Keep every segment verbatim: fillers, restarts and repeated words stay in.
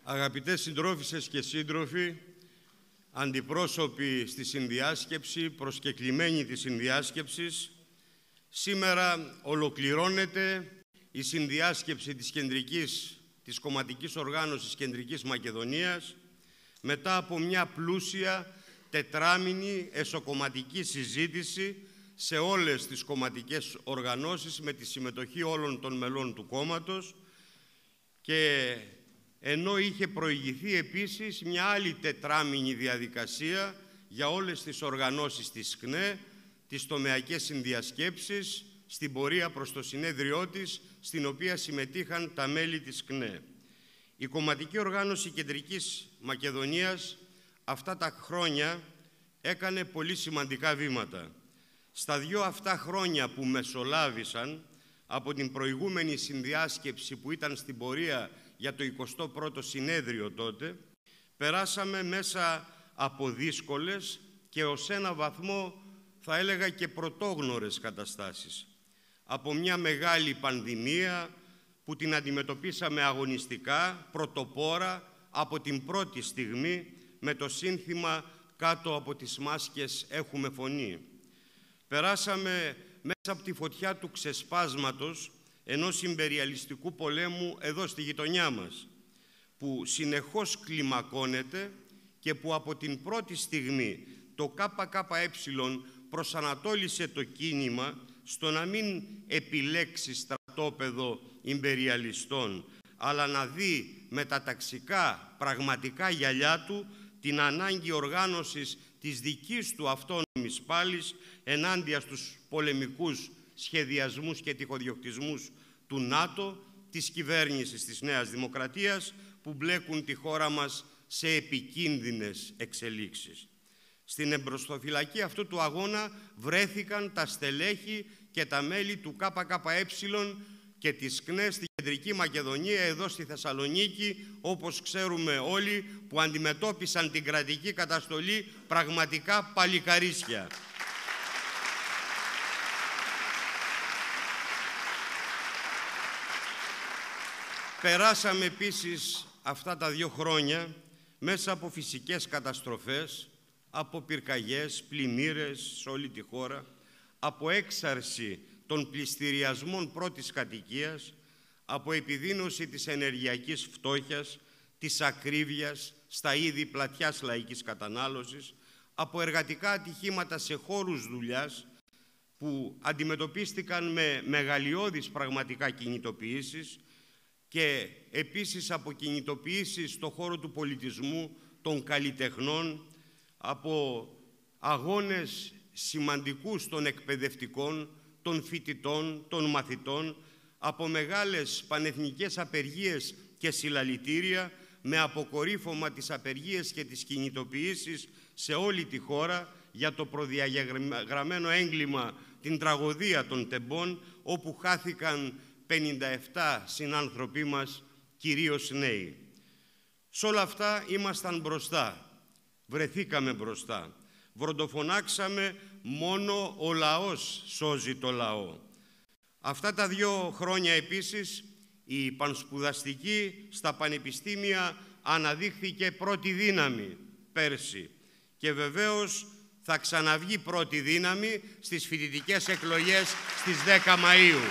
Αγαπητές συντρόφισσες και σύντροφοι, αντιπρόσωποι στη συνδιάσκεψη, προσκεκλημένοι της συνδιάσκεψης, σήμερα ολοκληρώνεται η συνδιάσκεψη της κεντρικής, της κομματικής οργάνωσης Κεντρικής Μακεδονίας μετά από μια πλούσια τετράμηνη εσωκομματική συζήτηση σε όλες τις κομματικές οργανώσεις με τη συμμετοχή όλων των μελών του κόμματος, και ενώ είχε προηγηθεί επίσης μια άλλη τετράμηνη διαδικασία για όλες τις οργανώσεις της ΚΝΕ, τις τομεακές συνδιασκέψεις, στην πορεία προς το συνέδριό της, στην οποία συμμετείχαν τα μέλη της ΚΝΕ. Η κομματική οργάνωση Κεντρικής Μακεδονίας αυτά τα χρόνια έκανε πολύ σημαντικά βήματα. Στα δύο αυτά χρόνια που μεσολάβησαν από την προηγούμενη συνδιάσκεψη που ήταν στην πορεία για το εικοστό πρώτο συνέδριο τότε, περάσαμε μέσα από δύσκολες και ως ένα βαθμό θα έλεγα και πρωτόγνωρες καταστάσεις. Από μια μεγάλη πανδημία που την αντιμετωπίσαμε αγωνιστικά, πρωτοπόρα, από την πρώτη στιγμή, με το σύνθημα «Κάτω από τις μάσκες έχουμε φωνή». Περάσαμε μέσα από τη φωτιά του ξεσπάσματος ενός ιμπεριαλιστικού πολέμου εδώ στη γειτονιά μας, που συνεχώς κλιμακώνεται και που από την πρώτη στιγμή το ΚΚΕ προσανατόλισε το κίνημα στο να μην επιλέξει στρατόπεδο ιμπεριαλιστών, αλλά να δει με τα ταξικά πραγματικά γυαλιά του την ανάγκη οργάνωσης της δικής του αυτόνομης πάλης ενάντια στους πολεμικούς σχεδιασμούς και τυχοδιοκτισμούς του ΝΑΤΟ, της κυβέρνησης της Νέας Δημοκρατίας, που μπλέκουν τη χώρα μας σε επικίνδυνες εξελίξεις. Στην εμπροστοφυλακή αυτού του αγώνα βρέθηκαν τα στελέχη και τα μέλη του ΚΚΕ και της ΚΝΕ στη Κεντρική Μακεδονία, εδώ στη Θεσσαλονίκη, όπως ξέρουμε όλοι, που αντιμετώπισαν την κρατική καταστολή πραγματικά παλικαρίσια. Περάσαμε επίσης αυτά τα δύο χρόνια μέσα από φυσικές καταστροφές, από πυρκαγιές, πλημμύρες σε όλη τη χώρα, από έξαρση των πληστηριασμών πρώτης κατοικίας, από επιδείνωση της ενεργειακής φτώχειας, της ακρίβειας στα είδη πλατιάς λαϊκής κατανάλωσης, από εργατικά ατυχήματα σε χώρους δουλειάς που αντιμετωπίστηκαν με μεγαλειώδεις πραγματικά κινητοποιήσεις, και επίσης από κινητοποιήσεις στον χώρο του πολιτισμού, των καλλιτεχνών, από αγώνες σημαντικούς των εκπαιδευτικών, των φοιτητών, των μαθητών, από μεγάλες πανεθνικές απεργίες και συλλαλητήρια, με αποκορύφωμα τις απεργίες και τις κινητοποιήσεις σε όλη τη χώρα για το προδιαγραμμένο έγκλημα, την τραγωδία των Τεμπών, όπου χάθηκαν πενήντα επτά συνάνθρωποι μας, κυρίως νέοι. Σ' όλα αυτά ήμασταν μπροστά, βρεθήκαμε μπροστά. Βροντοφωνάξαμε «Μόνο ο λαός σώζει το λαό». Αυτά τα δύο χρόνια επίσης η πανσπουδαστική στα πανεπιστήμια αναδείχθηκε πρώτη δύναμη πέρσι, και βεβαίως θα ξαναβγεί πρώτη δύναμη στις φοιτητικές εκλογές στις δέκα Μαΐου.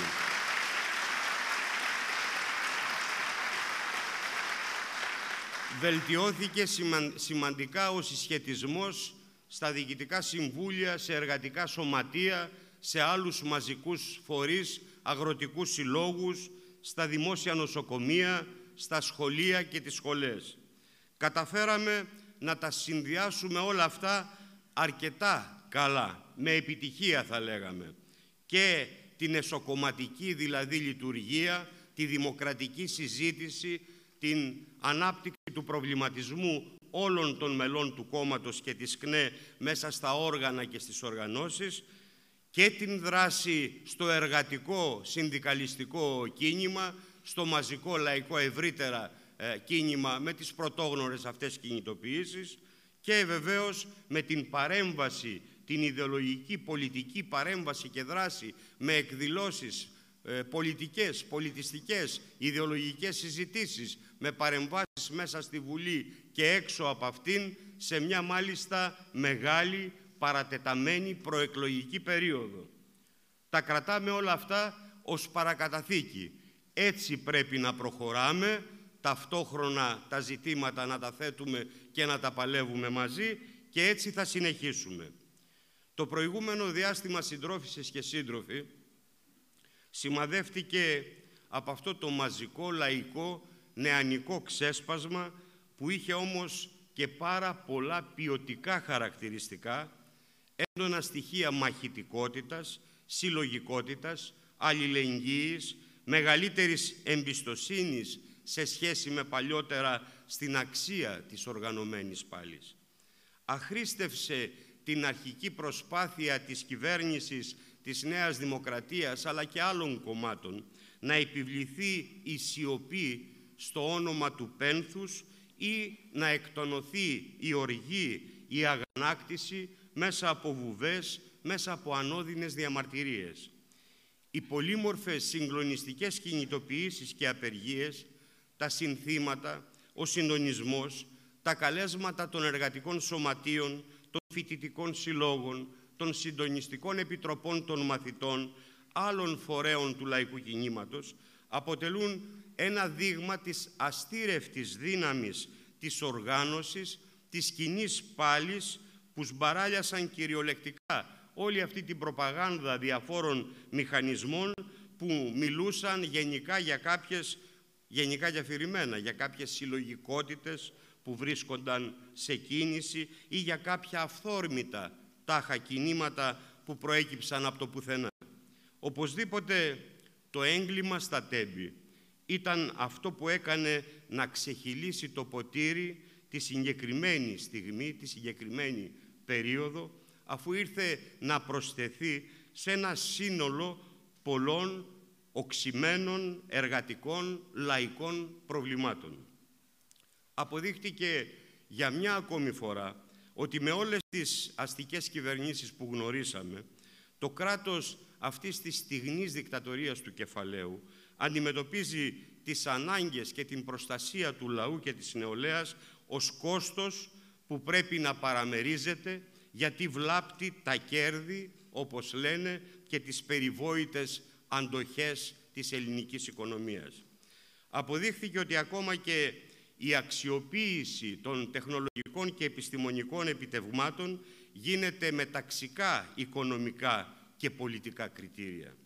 Βελτιώθηκε σημαντικά ο συσχετισμός στα διοικητικά συμβούλια, σε εργατικά σωματεία, σε άλλους μαζικούς φορείς, αγροτικούς συλλόγους, στα δημόσια νοσοκομεία, στα σχολεία και τις σχολές. Καταφέραμε να τα συνδυάσουμε όλα αυτά αρκετά καλά, με επιτυχία θα λέγαμε, και την εσωκομματική δηλαδή λειτουργία, τη δημοκρατική συζήτηση, την ανάπτυξη του προβληματισμού όλων των μελών του κόμματος και της ΚΝΕ μέσα στα όργανα και στις οργανώσεις, και την δράση στο εργατικό συνδικαλιστικό κίνημα, στο μαζικό λαϊκό ευρύτερα ε, κίνημα με τις πρωτόγνωρες αυτές κινητοποιήσεις, και βεβαίως με την παρέμβαση, την ιδεολογική πολιτική παρέμβαση και δράση με εκδηλώσεις, ε, πολιτικές, πολιτιστικές, ιδεολογικές συζητήσεις, με παρεμβάσεις μέσα στη Βουλή και έξω από αυτήν, σε μια μάλιστα μεγάλη παρατεταμένη προεκλογική περίοδο. Τα κρατάμε όλα αυτά ως παρακαταθήκη. Έτσι πρέπει να προχωράμε, ταυτόχρονα τα ζητήματα να τα θέτουμε και να τα παλεύουμε μαζί, και έτσι θα συνεχίσουμε. Το προηγούμενο διάστημα, συντρόφισσες και σύντροφοι, σημαδεύτηκε από αυτό το μαζικό, λαϊκό, νεανικό ξέσπασμα που είχε όμως και πάρα πολλά ποιοτικά χαρακτηριστικά, έντονα στοιχεία μαχητικότητας, συλλογικότητας, αλληλεγγύης, μεγαλύτερης εμπιστοσύνης σε σχέση με παλιότερα στην αξία της οργανωμένης πάλης. Αχρίστευσε την αρχική προσπάθεια της κυβέρνησης της Νέας Δημοκρατίας αλλά και άλλων κομμάτων να επιβληθεί η σιωπή στο όνομα του πένθους ή να εκτονωθεί η οργή, η αγανάκτηση μέσα από βουβές, μέσα από ανώδυνες διαμαρτυρίες. Οι πολύμορφες συγκλονιστικές κινητοποιήσεις και απεργίες, τα συνθήματα, ο συντονισμός, τα καλέσματα των εργατικών σωματείων, των φοιτητικών συλλόγων, των συντονιστικών επιτροπών των μαθητών, άλλων φορέων του λαϊκού κινήματος, αποτελούν ένα δείγμα της αστήρευτης δύναμης της οργάνωσης, της κοινής πάλης που σμπαράλιασαν κυριολεκτικά όλη αυτή την προπαγάνδα διαφόρων μηχανισμών που μιλούσαν γενικά για κάποιες, γενικά για αφηρημένα, για κάποιες συλλογικότητες που βρίσκονταν σε κίνηση ή για κάποια αυθόρμητα τάχα κινήματα που προέκυψαν από το πουθενά. Οπωσδήποτε το έγκλημα στα Τέμπη ήταν αυτό που έκανε να ξεχυλήσει το ποτήρι τη συγκεκριμένη στιγμή, τη συγκεκριμένη περίοδο, αφού ήρθε να προσθεθεί σε ένα σύνολο πολλών οξυμένων εργατικών λαϊκών προβλημάτων. Αποδείχτηκε για μια ακόμη φορά ότι με όλες τις αστικές κυβερνήσεις που γνωρίσαμε, το κράτος αυτής της στιγνής δικτατορίας του κεφαλαίου αντιμετωπίζει τις ανάγκες και την προστασία του λαού και της νεολαίας ως κόστος που πρέπει να παραμερίζεται, γιατί βλάπτει τα κέρδη, όπως λένε, και τις περιβόητες αντοχές της ελληνικής οικονομίας. Αποδείχθηκε ότι ακόμα και η αξιοποίηση των τεχνολογικών και επιστημονικών επιτευγμάτων γίνεται με ταξικά οικονομικά και πολιτικά κριτήρια.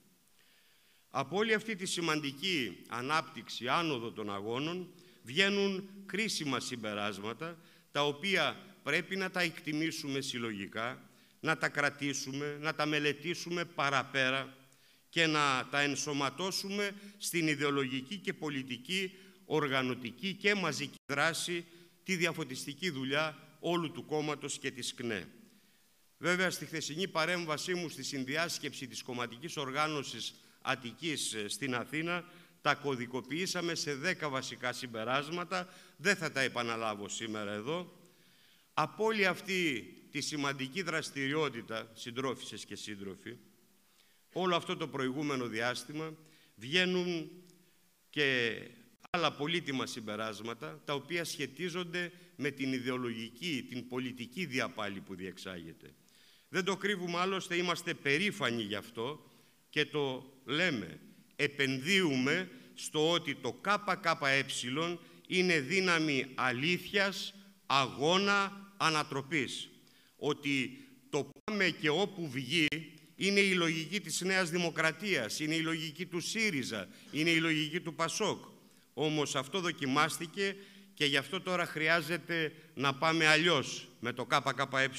Από όλη αυτή τη σημαντική ανάπτυξη, άνοδο των αγώνων, βγαίνουν κρίσιμα συμπεράσματα, τα οποία πρέπει να τα εκτιμήσουμε συλλογικά, να τα κρατήσουμε, να τα μελετήσουμε παραπέρα και να τα ενσωματώσουμε στην ιδεολογική και πολιτική, οργανωτική και μαζική δράση, τη διαφωτιστική δουλειά όλου του κόμματος και της ΚΝΕ. Βέβαια, στη χθεσινή παρέμβασή μου στη συνδιάσκεψη της κομματικής οργάνωσης Αττικής στην Αθήνα, τα κωδικοποιήσαμε σε δέκα βασικά συμπεράσματα, δεν θα τα επαναλάβω σήμερα εδώ. Από όλη αυτή τη σημαντική δραστηριότητα, συντρόφισσες και σύντροφοι, όλο αυτό το προηγούμενο διάστημα βγαίνουν και άλλα πολύτιμα συμπεράσματα, τα οποία σχετίζονται με την ιδεολογική, την πολιτική διαπάλη που διεξάγεται. Δεν το κρύβουμε, άλλωστε είμαστε περήφανοι γι' αυτό και το λέμε. Επενδύουμε στο ότι το ΚΚΕ είναι δύναμη αλήθειας, αγώνα, ανατροπής. Ότι το πάμε και όπου βγει είναι η λογική της Νέας Δημοκρατίας, είναι η λογική του ΣΥΡΙΖΑ, είναι η λογική του ΠΑΣΟΚ. Όμως αυτό δοκιμάστηκε και γι' αυτό τώρα χρειάζεται να πάμε αλλιώς με το ΚΚΕ.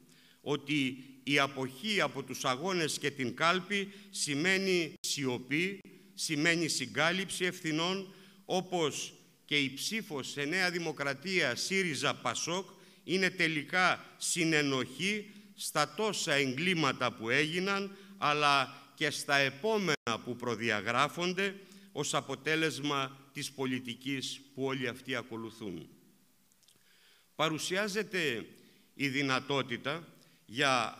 Ότι η αποχή από τους αγώνες και την κάλπη σημαίνει σιωπή, σημαίνει συγκάλυψη ευθυνών, όπως και η ψήφος σε Νέα Δημοκρατία, ΣΥΡΙΖΑ, ΠΑΣΟΚ είναι τελικά συνενοχή στα τόσα εγκλήματα που έγιναν, αλλά και στα επόμενα που προδιαγράφονται ως αποτέλεσμα της πολιτικής που όλοι αυτοί ακολουθούν. Παρουσιάζεται η δυνατότητα για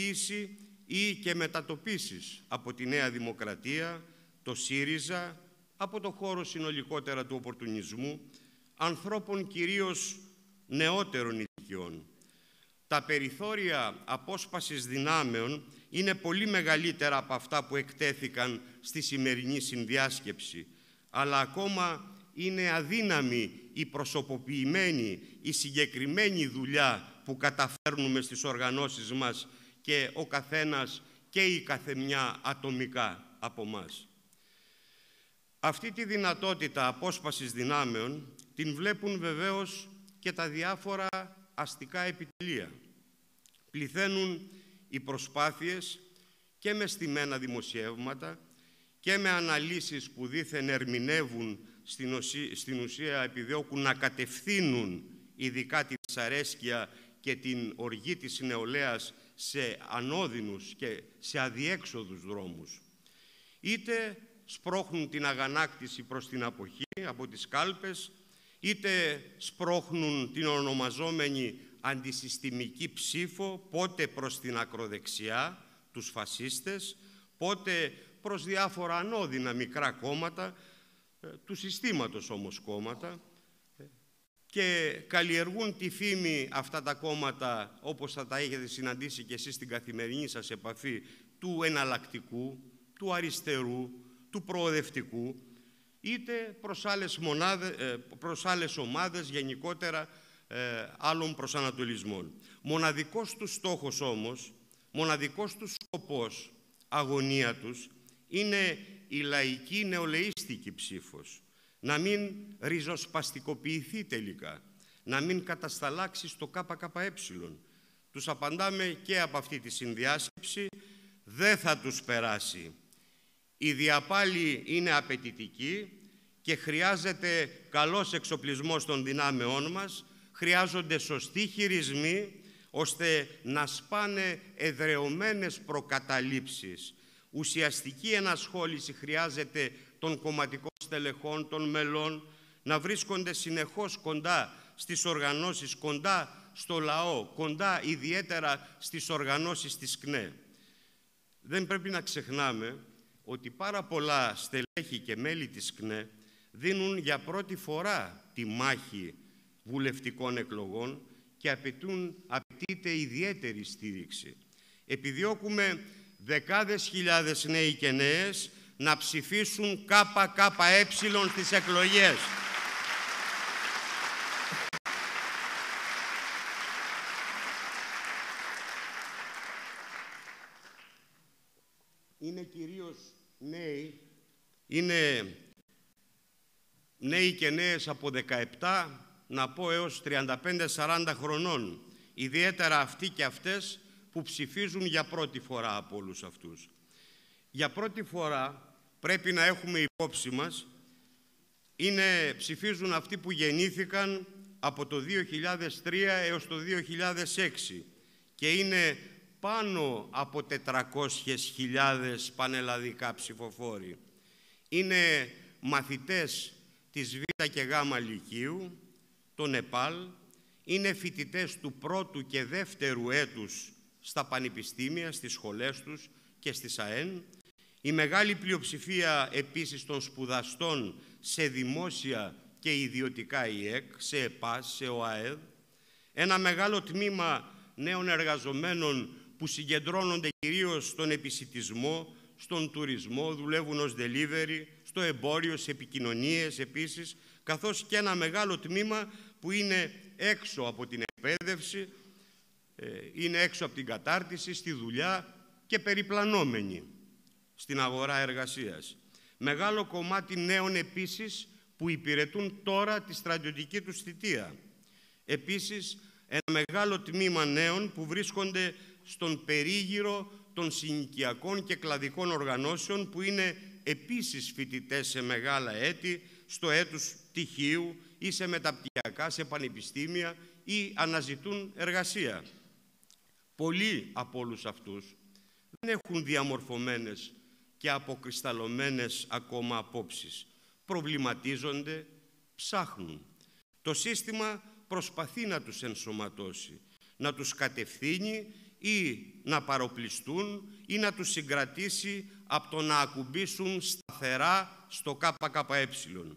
αδρανοποίηση ή και μετατοπίσεις από τη Νέα Δημοκρατία, το ΣΥΡΙΖΑ, από το χώρο συνολικότερα του οπορτουνισμού, ανθρώπων κυρίως νεότερων ηλικιών. Τα περιθώρια απόσπασης δυνάμεων είναι πολύ μεγαλύτερα από αυτά που εκτέθηκαν στη σημερινή συνδιάσκεψη, αλλά ακόμα είναι αδύναμη η προσωποποιημένη, η συγκεκριμένη δουλειά που καταφέρνουμε στις οργανώσεις μας και ο καθένας και η καθεμιά ατομικά από μας. Αυτή τη δυνατότητα απόσπασης δυνάμεων την βλέπουν βεβαίως και τα διάφορα αστικά επιτελεία. Πληθαίνουν οι προσπάθειες και με στημένα δημοσιεύματα και με αναλύσεις που δήθεν ερμηνεύουν, στην ουσία, στην ουσία επιδιώκουν να κατευθύνουν ειδικά τη δυσαρέσκεια και την οργή της νεολαίας σε ανώδυνους και σε αδιέξοδους δρόμους. Είτε σπρώχνουν την αγανάκτηση προς την αποχή από τις κάλπες, είτε σπρώχνουν την ονομαζόμενη αντισυστημική ψήφο, πότε προς την ακροδεξιά, τους φασίστες, πότε προς διάφορα ανώδυνα μικρά κόμματα, του συστήματος όμως κόμματα, και καλλιεργούν τη φήμη αυτά τα κόμματα, όπως θα τα έχετε συναντήσει και εσείς στην καθημερινή σας επαφή, του εναλλακτικού, του αριστερού, του προοδευτικού, είτε προς άλλες, μονάδες, προς άλλες ομάδες γενικότερα ε, άλλων προσανατολισμών. Μοναδικός τους στόχος όμως, μοναδικός τους σκοπός, αγωνία τους, είναι η λαϊκή νεολαίστικη ψήφος. Να μην ριζοσπαστικοποιηθεί τελικά, να μην κατασταλάξει στο ΚΚΕ. Τους απαντάμε και από αυτή τη συνδιάσκεψη, δεν θα τους περάσει. Η διαπάλη είναι απαιτητική και χρειάζεται καλός εξοπλισμός των δυνάμεών μας, χρειάζονται σωστοί χειρισμοί, ώστε να σπάνε εδρεωμένες προκαταλήψεις. Ουσιαστική ενασχόληση χρειάζεται των κομματικών στελεχών, των μελών, να βρίσκονται συνεχώς κοντά στις οργανώσεις, κοντά στο λαό, κοντά ιδιαίτερα στις οργανώσεις της ΚΝΕ. Δεν πρέπει να ξεχνάμε ότι πάρα πολλά στελέχη και μέλη της ΚΝΕ δίνουν για πρώτη φορά τη μάχη βουλευτικών εκλογών και απαιτούν, απαιτείται ιδιαίτερη στήριξη. Επιδιώκουμε δεκάδες χιλιάδες νέοι και νέες να ψηφίσουν ΚΚΕ στις εκλογές. Είναι κυρίως νέοι, είναι νέοι και νέες από δεκαεπτά, να πω έως τριάντα πέντε σαράντα χρονών, ιδιαίτερα αυτοί και αυτές που ψηφίζουν για πρώτη φορά από όλους αυτούς. Για πρώτη φορά πρέπει να έχουμε υπόψη μας, είναι, ψηφίζουν αυτοί που γεννήθηκαν από το δύο χιλιάδες τρία έως το δύο χιλιάδες έξι και είναι πάνω από τετρακόσιες χιλιάδες πανελλαδικά ψηφοφόροι. Είναι μαθητές της Β' και Γ' Λυκείου, το Νεπάλ, είναι φοιτητές του πρώτου και δεύτερου έτους στα πανεπιστήμια, στις σχολές τους και στις ΑΕΝ. Η μεγάλη πλειοψηφία επίσης των σπουδαστών σε δημόσια και ιδιωτικά ΙΕΚ, σε ΕΠΑΣ, σε ΟΑΕΔ. Ένα μεγάλο τμήμα νέων εργαζομένων που συγκεντρώνονται κυρίως στον επισιτισμό, στον τουρισμό, δουλεύουν ως delivery, στο εμπόριο, σε επικοινωνίες επίσης, καθώς και ένα μεγάλο τμήμα που είναι έξω από την εκπαίδευση, είναι έξω από την κατάρτιση, στη δουλειά και περιπλανόμενοι στην αγορά εργασίας. Μεγάλο κομμάτι νέων επίσης που υπηρετούν τώρα τη στρατιωτική τους θητεία. Επίσης, ένα μεγάλο τμήμα νέων που βρίσκονται στον περίγυρο των συνοικιακών και κλαδικών οργανώσεων που είναι επίσης φοιτητές σε μεγάλα έτη, στο έτους πτυχίου ή σε μεταπτυχιακά, σε πανεπιστήμια ή αναζητούν εργασία. Πολλοί από όλους αυτούς δεν έχουν διαμορφωμένες και αποκρισταλωμένες ακόμα απόψεις. Προβληματίζονται, ψάχνουν. Το σύστημα προσπαθεί να τους ενσωματώσει, να τους κατευθύνει ή να παροπλιστούν ή να τους συγκρατήσει από το να ακουμπήσουν στα σταθερά στο ΚΚΕ.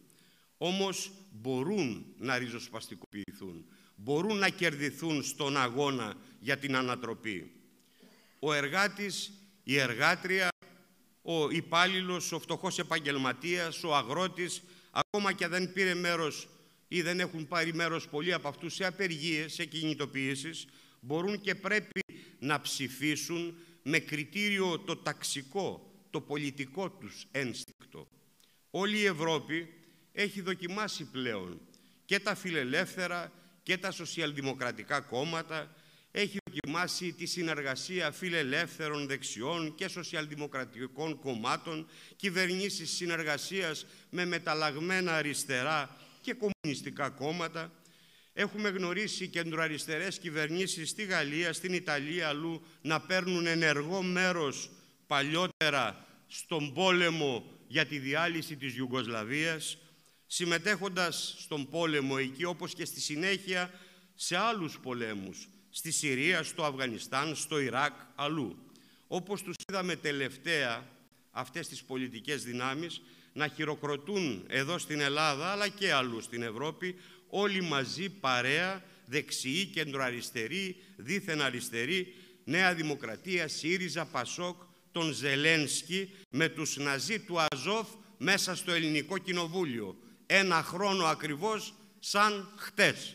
Όμως μπορούν να ριζοσπαστικοποιηθούν, μπορούν να κερδιθούν στον αγώνα για την ανατροπή. Ο εργάτης, η εργάτρια, ο υπάλληλος, ο φτωχός επαγγελματίας, ο αγρότης, ακόμα και δεν πήρε μέρος ή δεν έχουν πάρει μέρος πολλοί από αυτούς σε απεργίες, σε κινητοποιήσεις, μπορούν και πρέπει να ψηφίσουν με κριτήριο το ταξικό, το πολιτικό τους ένστικτο. Όλη η Ευρώπη έχει δοκιμάσει πλέον και τα φιλελεύθερα και τα σοσιαλδημοκρατικά κόμματα, έχει δοκιμάσει τη συνεργασία φιλελεύθερων, δεξιών και σοσιαλδημοκρατικών κομμάτων, κυβερνήσεις συνεργασίας με μεταλλαγμένα αριστερά και κομμουνιστικά κόμματα. Έχουμε γνωρίσει κεντροαριστερές κυβερνήσεις στη Γαλλία, στην Ιταλία, αλλού να παίρνουν ενεργό μέρος παλιότερα στον πόλεμο για τη διάλυση της Ιουγκοσλαβίας, συμμετέχοντας στον πόλεμο εκεί, όπως και στη συνέχεια σε άλλους πολέμους, στη Συρία, στο Αφγανιστάν, στο Ιράκ, αλλού. Όπως τους είδαμε τελευταία αυτές τις πολιτικές δυνάμεις να χειροκροτούν εδώ στην Ελλάδα, αλλά και αλλού στην Ευρώπη, όλοι μαζί παρέα, δεξιοί, κεντροαριστεροί, δίθεν αριστεροί, Νέα Δημοκρατία, ΣΥΡΙΖΑ, ΠΑΣΟΚ, τον Ζελένσκι με τους Ναζί του Αζόφ μέσα στο Ελληνικό Κοινοβούλιο. Ένα χρόνο ακριβώς σαν χτες.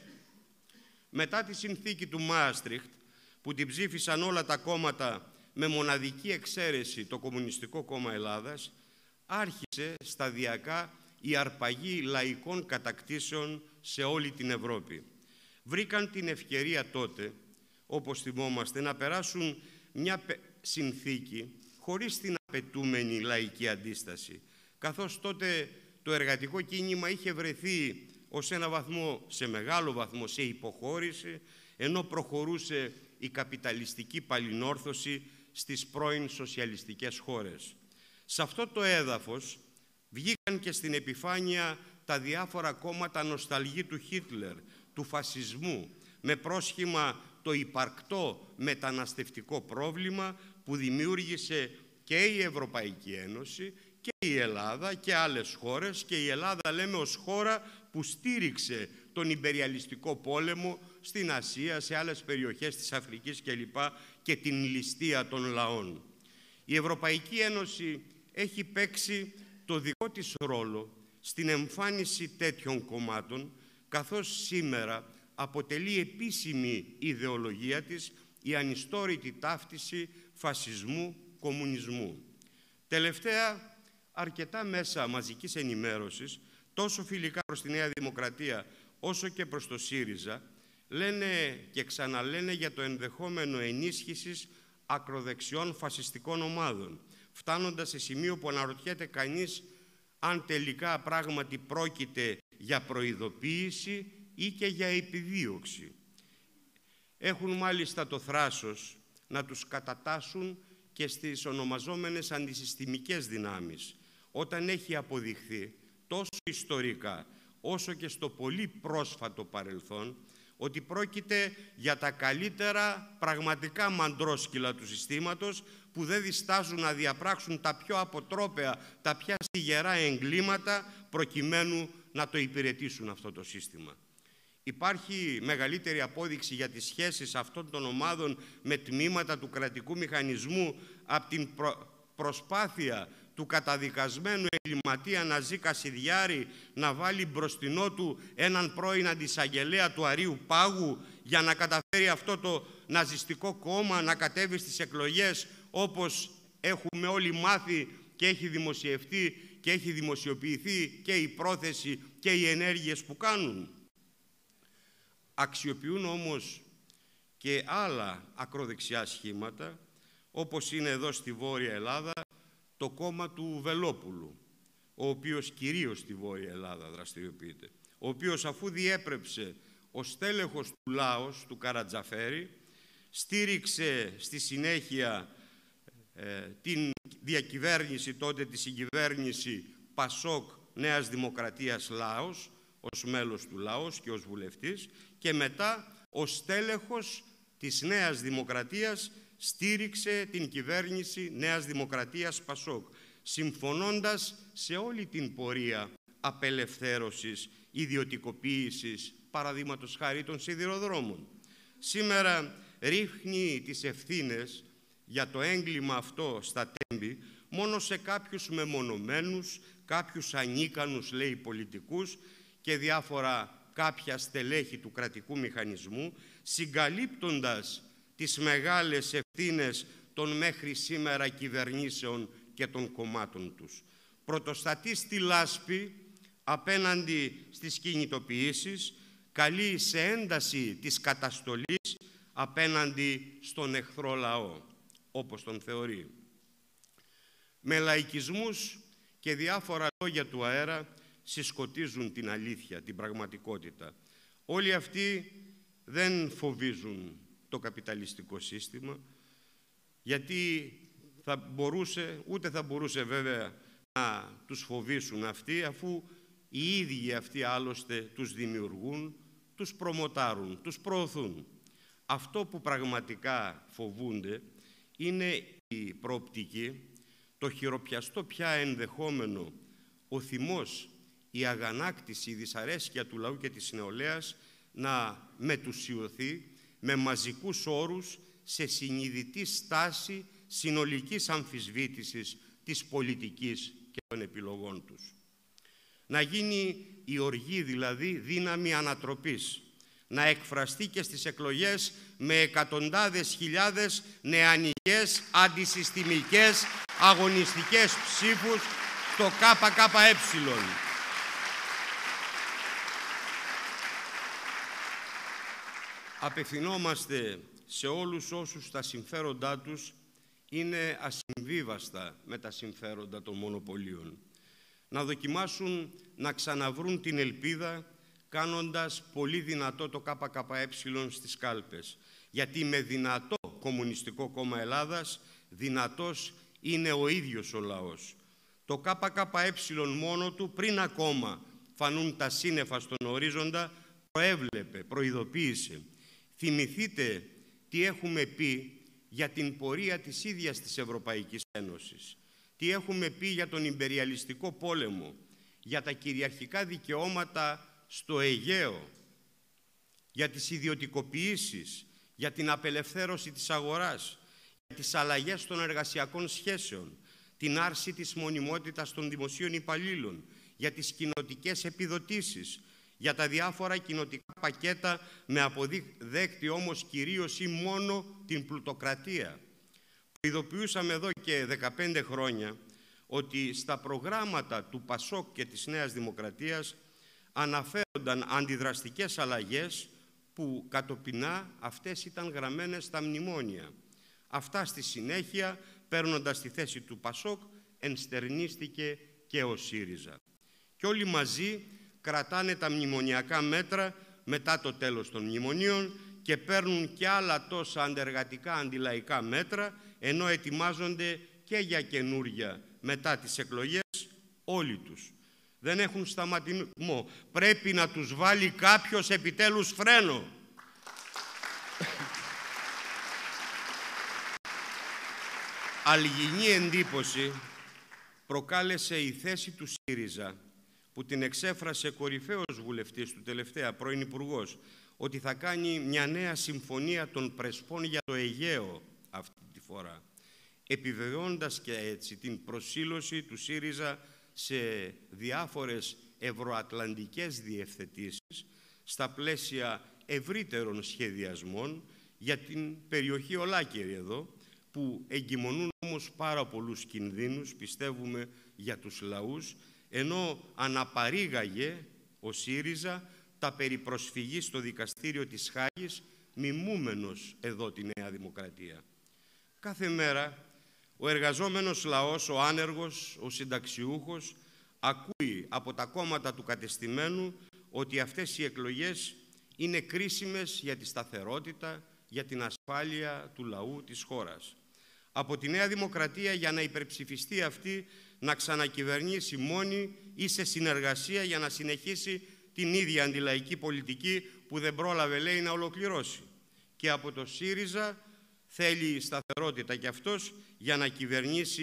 Μετά τη συνθήκη του Μάστριχτ, που την ψήφισαν όλα τα κόμματα με μοναδική εξαίρεση το Κομμουνιστικό Κόμμα Ελλάδας, άρχισε σταδιακά η αρπαγή λαϊκών κατακτήσεων σε όλη την Ευρώπη. Βρήκαν την ευκαιρία τότε, όπως θυμόμαστε, να περάσουν μια συνθήκη χωρίς την απαιτούμενη λαϊκή αντίσταση, καθώς τότε το εργατικό κίνημα είχε βρεθεί ως ένα βαθμό, σε μεγάλο βαθμό, σε υποχώρηση, ενώ προχωρούσε η καπιταλιστική παλινόρθωση στις πρώην σοσιαλιστικές χώρες. Σε αυτό το έδαφος βγήκαν και στην επιφάνεια τα διάφορα κόμματα νοσταλγή του Χίτλερ, του φασισμού, με πρόσχημα το υπαρκτό μεταναστευτικό πρόβλημα που δημιούργησε και η Ευρωπαϊκή Ένωση και η Ελλάδα και άλλες χώρες, και η Ελλάδα λέμε ως χώρα που στήριξε τον ιμπεριαλιστικό πόλεμο στην Ασία, σε άλλες περιοχές της Αφρικής κλπ. Και την ληστεία των λαών. Η Ευρωπαϊκή Ένωση έχει παίξει το δικό της ρόλο στην εμφάνιση τέτοιων κομμάτων, καθώς σήμερα αποτελεί επίσημη ιδεολογία της η ανιστόρητη ταύτιση φασισμού, κομμουνισμού. Τελευταία, αρκετά μέσα μαζικής ενημέρωσης, τόσο φιλικά προς τη Νέα Δημοκρατία όσο και προς το ΣΥΡΙΖΑ, λένε και ξαναλένε για το ενδεχόμενο ενίσχυσης ακροδεξιών φασιστικών ομάδων, φτάνοντας σε σημείο που αναρωτιέται κανείς αν τελικά πράγματι πρόκειται για προειδοποίηση ή και για επιδίωξη. Έχουν μάλιστα το θράσος να τους κατατάσσουν και στις ονομαζόμενες αντισυστημικές δυνάμεις, όταν έχει αποδειχθεί τόσο ιστορικά όσο και στο πολύ πρόσφατο παρελθόν ότι πρόκειται για τα καλύτερα πραγματικά μαντρόσκυλα του συστήματος, που δεν διστάζουν να διαπράξουν τα πιο αποτρόπαια, τα πιο στιγερά εγκλήματα προκειμένου να το υπηρετήσουν αυτό το σύστημα. Υπάρχει μεγαλύτερη απόδειξη για τις σχέσεις αυτών των ομάδων με τμήματα του κρατικού μηχανισμού από την προ... προσπάθεια του καταδικασμένου εγκληματία Ναζί Κασιδιάρη να βάλει μπροστινό του έναν πρώην αντισαγγελέα του Αρείου Πάγου για να καταφέρει αυτό το ναζιστικό κόμμα να κατέβει στις εκλογές, όπως έχουμε όλοι μάθει και έχει δημοσιευτεί και έχει δημοσιοποιηθεί και η πρόθεση και οι ενέργειες που κάνουν. Αξιοποιούν όμως και άλλα ακροδεξιά σχήματα, όπως είναι εδώ στη Βόρεια Ελλάδα το κόμμα του Βελόπουλου, ο οποίος κυρίως στη Βόρεια Ελλάδα δραστηριοποιείται, ο οποίος αφού διέπρεψε ως τέλεχος του Λάος, του Καρατζαφέρη, στήριξε στη συνέχεια ε, την διακυβέρνηση τότε, τη συγκυβέρνηση Πασόκ Νέας Δημοκρατίας Λάος, ως μέλος του Λάος και ως βουλευτής, και μετά ως τέλεχος της Νέας Δημοκρατίας στήριξε την κυβέρνηση Νέας Δημοκρατίας Πασόκ. συμφωνώντας σε όλη την πορεία απελευθέρωσης, ιδιωτικοποίησης, παραδείγματος χάρη των σιδηροδρόμων. Σήμερα ρίχνει τις ευθύνες για το έγκλημα αυτό στα τέμπη μόνο σε κάποιους μεμονωμένους, κάποιους ανίκανους, λέει, πολιτικούς και διάφορα κάποια στελέχη του κρατικού μηχανισμού, συγκαλύπτοντας τις μεγάλες ευθύνες των μέχρι σήμερα κυβερνήσεων και των κομμάτων τους. Πρωτοστατεί στη λάσπη απέναντι στις κινητοποιήσεις, καλεί σε ένταση της καταστολής απέναντι στον εχθρό λαό, όπως τον θεωρεί. Με λαϊκισμούς και διάφορα λόγια του αέρα συσκοτίζουν την αλήθεια, την πραγματικότητα. Όλοι αυτοί δεν φοβίζουν το καπιταλιστικό σύστημα, γιατί θα μπορούσε, ούτε θα μπορούσε βέβαια να τους φοβήσουν αυτοί, αφού οι ίδιοι αυτοί άλλωστε τους δημιουργούν, τους προμοτάρουν, τους προωθούν. Αυτό που πραγματικά φοβούνται είναι η προοπτική, το χειροπιαστό πια ενδεχόμενο, ο θυμός, η αγανάκτηση, η δυσαρέσκεια του λαού και της νεολαίας να μετουσιωθεί με μαζικούς όρους σε συνειδητή στάση συνολικής αμφισβήτησης της πολιτικής και των επιλογών τους. Να γίνει η οργή, δηλαδή, δύναμη ανατροπής, να εκφραστεί και στις εκλογές με εκατοντάδες χιλιάδες νεανικές, αντισυστημικές, αγωνιστικές ψήφους στο ΚΚΕ. Απευθυνόμαστε σε όλους όσους τα συμφέροντά τους είναι ασυμβίβαστα με τα συμφέροντα των μονοπωλίων. Να δοκιμάσουν να ξαναβρούν την ελπίδα κάνοντας πολύ δυνατό το ΚΚΕ στις κάλπες. Γιατί με δυνατό Κομμουνιστικό Κόμμα Ελλάδας, δυνατός είναι ο ίδιος ο λαός. Το ΚΚΕ μόνο του, πριν ακόμα φανούν τα σύννεφα στον ορίζοντα, προέβλεπε, προειδοποίησε. Θυμηθείτε τι έχουμε πει για την πορεία της ίδιας της Ευρωπαϊκής Ένωσης. Τι έχουμε πει για τον ιμπεριαλιστικό πόλεμο, για τα κυριαρχικά δικαιώματα στο Αιγαίο, για τις ιδιωτικοποιήσεις, για την απελευθέρωση της αγοράς, για τις αλλαγές των εργασιακών σχέσεων, την άρση της μονιμότητας των δημοσίων υπαλλήλων, για τις κοινοτικές επιδοτήσεις, για τα διάφορα κοινοτικά πακέτα με αποδέκτη όμως κυρίως ή μόνο την πλουτοκρατία. Προειδοποιούσαμε εδώ και δεκαπέντε χρόνια ότι στα προγράμματα του Πασόκ και της Νέας Δημοκρατίας αναφέρονταν αντιδραστικές αλλαγές που κατοπινά αυτές ήταν γραμμένες στα μνημόνια. Αυτά στη συνέχεια, παίρνοντας τη θέση του Πασόκ, ενστερνίστηκε και ο ΣΥΡΙΖΑ. Και όλοι μαζί κρατάνε τα μνημονιακά μέτρα μετά το τέλος των μνημονίων και παίρνουν και άλλα τόσα αντεργατικά αντιλαϊκά μέτρα, ενώ ετοιμάζονται και για καινούρια μετά τις εκλογές όλοι τους. Δεν έχουν σταματημό. Πρέπει να τους βάλει κάποιος επιτέλους φρένο. Αλγινή εντύπωση προκάλεσε η θέση του ΣΥΡΙΖΑ, που την εξέφρασε κορυφαίος βουλευτής του, τελευταία πρώην Υπουργός, ότι θα κάνει μια νέα συμφωνία των Πρεσπών για το Αιγαίο αυτή τη φορά, επιβεβαιώντας και έτσι την προσήλωση του ΣΥΡΙΖΑ σε διάφορες ευρωατλαντικές διευθετήσεις στα πλαίσια ευρύτερων σχεδιασμών για την περιοχή ολάκερη εδώ, που εγκυμονούν όμως πάρα πολλούς κινδύνους, πιστεύουμε, για τους λαούς, ενώ αναπαρήγαγε ο ΣΥΡΙΖΑ τα περί προσφυγής στο δικαστήριο της Χάγης, μιμούμενος εδώ τη Νέα Δημοκρατία. Κάθε μέρα ο εργαζόμενος λαός, ο άνεργος, ο συνταξιούχος, ακούει από τα κόμματα του κατεστημένου ότι αυτές οι εκλογές είναι κρίσιμες για τη σταθερότητα, για την ασφάλεια του λαού της χώρας. Από τη Νέα Δημοκρατία, για να υπερψηφιστεί αυτή, να ξανακυβερνήσει μόνη ή σε συνεργασία για να συνεχίσει την ίδια αντιλαϊκή πολιτική που δεν πρόλαβε, λέει, να ολοκληρώσει. Και από το ΣΥΡΙΖΑ θέλει σταθερότητα κι αυτός για να κυβερνήσει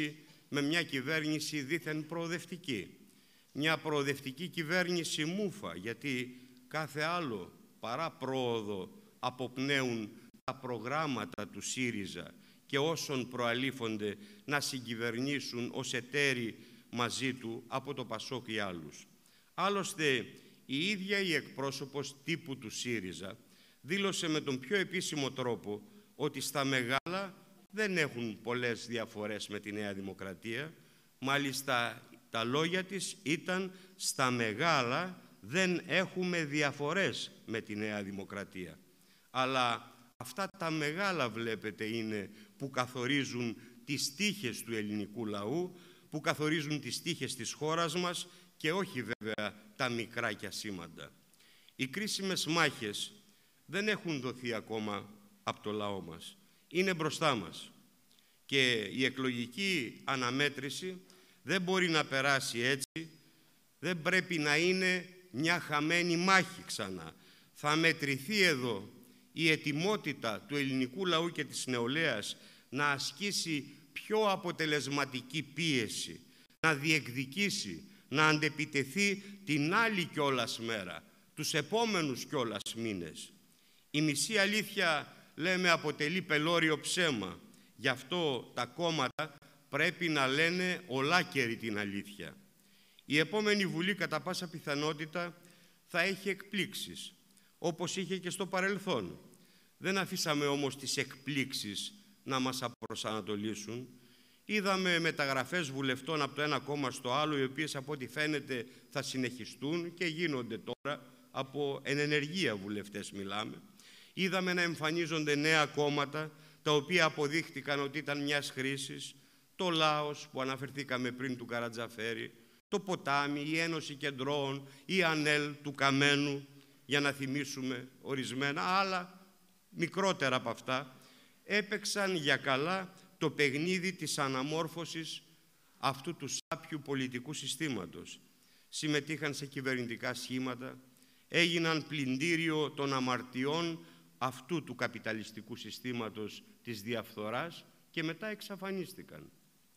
με μια κυβέρνηση δήθεν προοδευτική. Μια προοδευτική κυβέρνηση μούφα, γιατί κάθε άλλο παρά πρόοδο αποπνέουν τα προγράμματα του ΣΥΡΙΖΑ και όσων προαλήφονται να συγκυβερνήσουν ως εταίροι μαζί του από το ΠΑΣΟΚ ή άλλους. Άλλωστε, η ίδια η εκπρόσωπος τύπου του ΣΥΡΙΖΑ δήλωσε με τον πιο επίσημο τρόπο ότι στα μεγάλα δεν έχουν πολλές διαφορές με τη Νέα Δημοκρατία. Μάλιστα, τα λόγια της ήταν «στα μεγάλα δεν έχουμε διαφορές με τη Νέα Δημοκρατία». Αλλά αυτά τα μεγάλα, βλέπετε, είναι που καθορίζουν τις τύχες του ελληνικού λαού, που καθορίζουν τις τύχες της χώρας μας και όχι βέβαια τα μικρά και ασήμαντα. Οι κρίσιμες μάχες δεν έχουν δοθεί ακόμα από το λαό μας. Είναι μπροστά μας. Και η εκλογική αναμέτρηση δεν μπορεί να περάσει έτσι, δεν πρέπει να είναι μια χαμένη μάχη ξανά. Θα μετρηθεί εδώ η ετοιμότητα του ελληνικού λαού και της νεολαίας να ασκήσει πιο αποτελεσματική πίεση, να διεκδικήσει, να αντεπιτεθεί την άλλη κιόλας μέρα, τους επόμενους κιόλας μήνες. Η μισή αλήθεια, λέμε, αποτελεί πελώριο ψέμα. Γι' αυτό τα κόμματα πρέπει να λένε ολάκερη την αλήθεια. Η επόμενη Βουλή κατά πάσα πιθανότητα θα έχει εκπλήξεις, όπως είχε και στο παρελθόν. Δεν αφήσαμε όμως τις εκπλήξεις να μας απροσανατολίσουν. Είδαμε μεταγραφές βουλευτών από το ένα κόμμα στο άλλο, οι οποίες από ό,τι φαίνεται θα συνεχιστούν και γίνονται τώρα, από εν ενεργεία βουλευτές μιλάμε. Είδαμε να εμφανίζονται νέα κόμματα, τα οποία αποδείχτηκαν ότι ήταν μιας χρήσης. Το Λάος που αναφερθήκαμε πριν του Καρατζαφέρη, το Ποτάμι, η Ένωση Κεντρώων, η ΑΝΕΛ του Καμένου, για να θυμίσουμε ορισμένα, άλλα μικρότερα από αυτά, έπαιξαν για καλά το παιχνίδι της αναμόρφωσης αυτού του σάπιου πολιτικού συστήματος. Συμμετείχαν σε κυβερνητικά σχήματα, έγιναν πλυντήριο των αμαρτιών αυτού του καπιταλιστικού συστήματος της διαφθοράς και μετά εξαφανίστηκαν.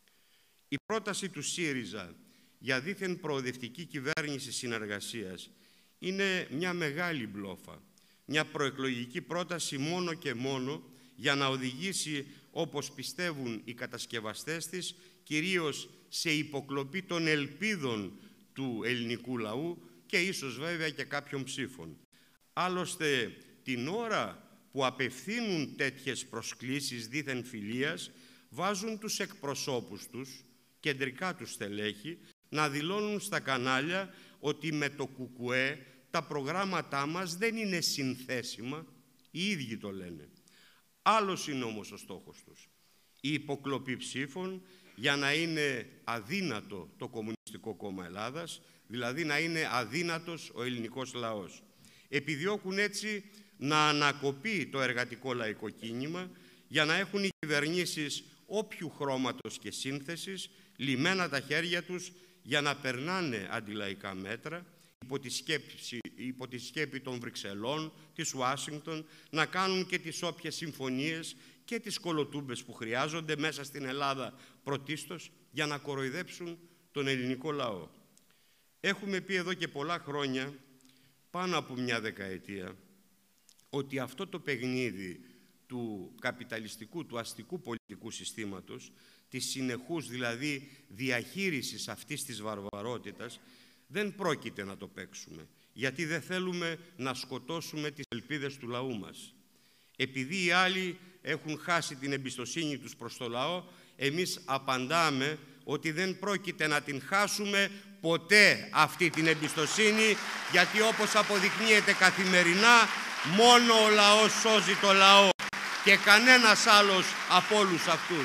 Η πρόταση του ΣΥΡΙΖΑ για δήθεν προοδευτική κυβέρνηση συνεργασίας είναι μια μεγάλη μπλόφα, μια προεκλογική πρόταση μόνο και μόνο για να οδηγήσει, όπως πιστεύουν οι κατασκευαστές της, κυρίως σε υποκλοπή των ελπίδων του ελληνικού λαού και ίσως βέβαια και κάποιων ψήφων. Άλλωστε, την ώρα που απευθύνουν τέτοιες προσκλήσεις δήθεν φιλίας, βάζουν τους εκπροσώπους τους, κεντρικά τους στελέχη, να δηλώνουν στα κανάλια ότι με το ΚΚΕ τα προγράμματά μας δεν είναι συνθέσιμα, οι ίδιοι το λένε. Άλλος είναι όμως ο στόχος τους. Η υποκλοπή ψήφων για να είναι αδύνατο το Κομμουνιστικό Κόμμα Ελλάδας, δηλαδή να είναι αδύνατος ο ελληνικός λαός. Επιδιώκουν έτσι να ανακοπεί το εργατικό λαϊκό κίνημα για να έχουν οι κυβερνήσεις όποιου χρώματος και σύνθεσης λυμμένα τα χέρια τους για να περνάνε αντιλαϊκά μέτρα υπό τη, σκέψη, υπό τη σκέπη των Βρυξελών, της Ουάσιγκτον, να κάνουν και τις όποιες συμφωνίες και τις κολοτούμπες που χρειάζονται μέσα στην Ελλάδα πρωτίστως για να κοροϊδέψουν τον ελληνικό λαό. Έχουμε πει εδώ και πολλά χρόνια, πάνω από μια δεκαετία, ότι αυτό το παιχνίδι του καπιταλιστικού, του αστικού πολιτικού συστήματος, της συνεχούς δηλαδή διαχείρισης αυτής της βαρβαρότητας, δεν πρόκειται να το παίξουμε, γιατί δεν θέλουμε να σκοτώσουμε τις ελπίδες του λαού μας. Επειδή οι άλλοι έχουν χάσει την εμπιστοσύνη τους προς το λαό, εμείς απαντάμε ότι δεν πρόκειται να την χάσουμε ποτέ αυτή την εμπιστοσύνη, γιατί όπως αποδεικνύεται καθημερινά, μόνο ο λαός σώζει το λαό και κανένας άλλος από όλους αυτούς.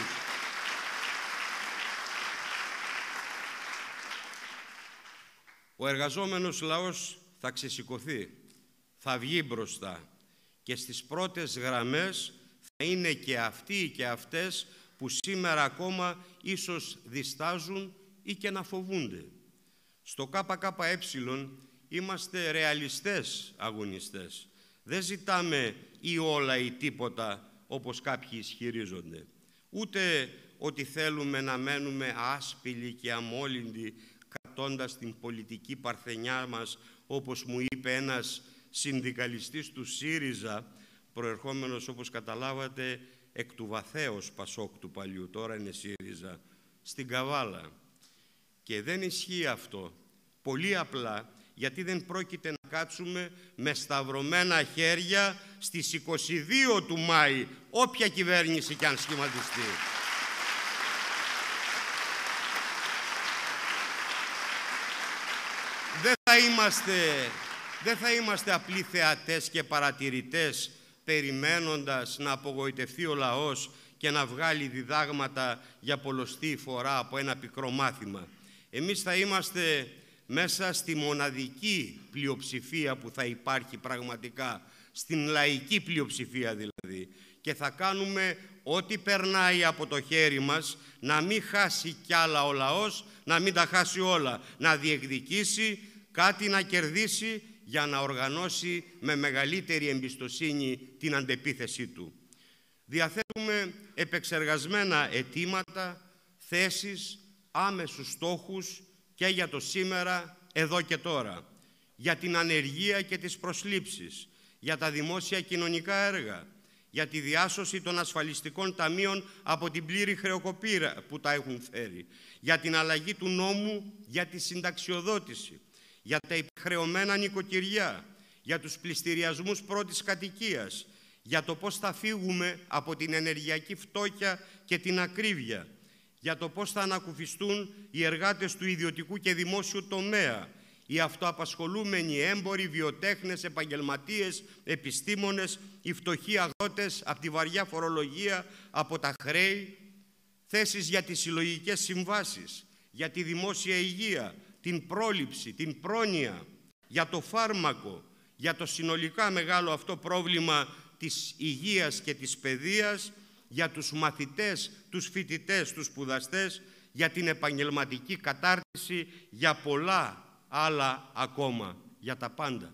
Ο εργαζόμενος λαός θα ξεσηκωθεί, θα βγει μπροστά και στις πρώτες γραμμές θα είναι και αυτοί και αυτές που σήμερα ακόμα ίσως διστάζουν ή και να φοβούνται. Στο ΚΚΕ είμαστε ρεαλιστές αγωνιστές. Δεν ζητάμε ή όλα ή τίποτα όπως κάποιοι ισχυρίζονται. Ούτε ότι θέλουμε να μένουμε άσπηλοι και αμόλυντοι κρατώντας την πολιτική παρθενιά μας, όπως μου είπε ένας συνδικαλιστής του ΣΥΡΙΖΑ, προερχόμενος, όπως καταλάβατε, εκ του βαθέως Πασόκ του παλιού, τώρα είναι ΣΥΡΙΖΑ, στην Καβάλα. Και δεν ισχύει αυτό. Πολύ απλά, γιατί δεν πρόκειται να κάτσουμε με σταυρωμένα χέρια στις είκοσι δύο του Μάη, όποια κυβέρνηση κι αν σχηματιστεί. Δεν θα είμαστε, δεν θα είμαστε απλοί θεατές και παρατηρητές, περιμένοντας να απογοητευτεί ο λαός και να βγάλει διδάγματα για πολλοστή φορά από ένα πικρό μάθημα. Εμείς θα είμαστε μέσα στη μοναδική πλειοψηφία που θα υπάρχει πραγματικά, στην λαϊκή πλειοψηφία δηλαδή, και θα κάνουμε ό,τι περνάει από το χέρι μας, να μην χάσει κι άλλα ο λαός, να μην τα χάσει όλα, να διεκδικήσει κάτι, να κερδίσει, για να οργανώσει με μεγαλύτερη εμπιστοσύνη την αντεπίθεσή του. Διαθέτουμε επεξεργασμένα αιτήματα, θέσεις, άμεσους στόχους και για το σήμερα, εδώ και τώρα, για την ανεργία και τις προσλήψεις, για τα δημόσια κοινωνικά έργα, για τη διάσωση των ασφαλιστικών ταμείων από την πλήρη χρεοκοπία που τα έχουν φέρει, για την αλλαγή του νόμου για τη συνταξιοδότηση, για τα υπερχρεωμένα νοικοκυριά, για τους πληστηριασμούς πρώτης κατοικίας, για το πώς θα φύγουμε από την ενεργειακή φτώχεια και την ακρίβεια, για το πώς θα ανακουφιστούν οι εργάτες του ιδιωτικού και δημόσιου τομέα, οι αυτοαπασχολούμενοι έμποροι, βιοτέχνες, επαγγελματίες, επιστήμονες, οι φτωχοί αγρότες από τη βαριά φορολογία, από τα χρέη, θέσεις για τις συλλογικές συμβάσεις, για τη δημόσια υγεία, την πρόληψη, την πρόνοια, για το φάρμακο, για το συνολικά μεγάλο αυτό πρόβλημα της υγείας και της παιδείας, για τους μαθητές, τους φοιτητές, τους σπουδαστές, για την επαγγελματική κατάρτιση, για πολλά άλλα ακόμα, για τα πάντα.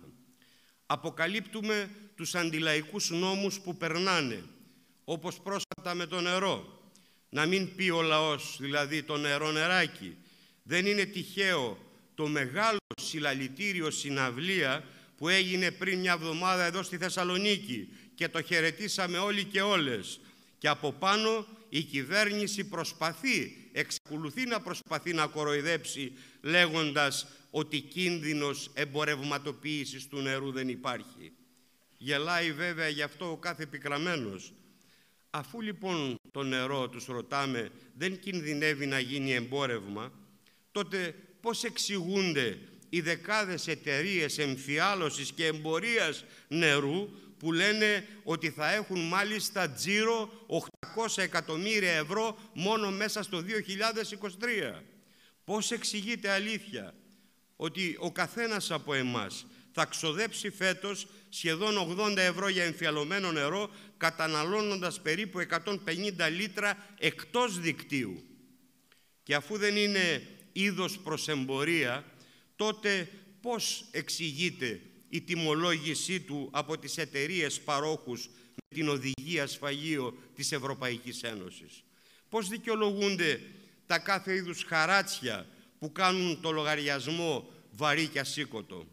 Αποκαλύπτουμε τους αντιλαϊκούς νόμους που περνάνε, όπως πρόσφατα με το νερό. Να μην πει ο λαός, δηλαδή το νερό νεράκι. Δεν είναι τυχαίο το μεγάλο συλλαλητήριο συναυλία που έγινε πριν μια εβδομάδα εδώ στη Θεσσαλονίκη και το χαιρετήσαμε όλοι και όλες. Και από πάνω η κυβέρνηση προσπαθεί, εξακολουθεί να προσπαθεί να κοροϊδέψει, λέγοντας ότι κίνδυνος εμπορευματοποίησης του νερού δεν υπάρχει. Γελάει βέβαια γι' αυτό ο κάθε πικραμένος. Αφού λοιπόν το νερό, τους ρωτάμε, δεν κινδυνεύει να γίνει εμπόρευμα, τότε πώς εξηγούνται οι δεκάδες εταιρείες εμφιάλωσης και εμπορίας νερού που λένε ότι θα έχουν μάλιστα τζίρο οκτακόσια εκατομμύρια ευρώ μόνο μέσα στο δύο χιλιάδες είκοσι τρία. Πώς εξηγείται αλήθεια ότι ο καθένας από εμάς θα ξοδέψει φέτος σχεδόν ογδόντα ευρώ για εμφιαλωμένο νερό, καταναλώνοντας περίπου εκατόν πενήντα λίτρα εκτός δικτύου? Και αφού δεν είναι είδος προς εμπορία, τότε πώς εξηγείται η τιμολόγησή του από τις εταιρείες παρόχους με την οδηγία σφαγείο της Ευρωπαϊκής Ένωσης? Πώς δικαιολογούνται τα κάθε είδους χαράτσια που κάνουν το λογαριασμό βαρύ και ασήκωτο?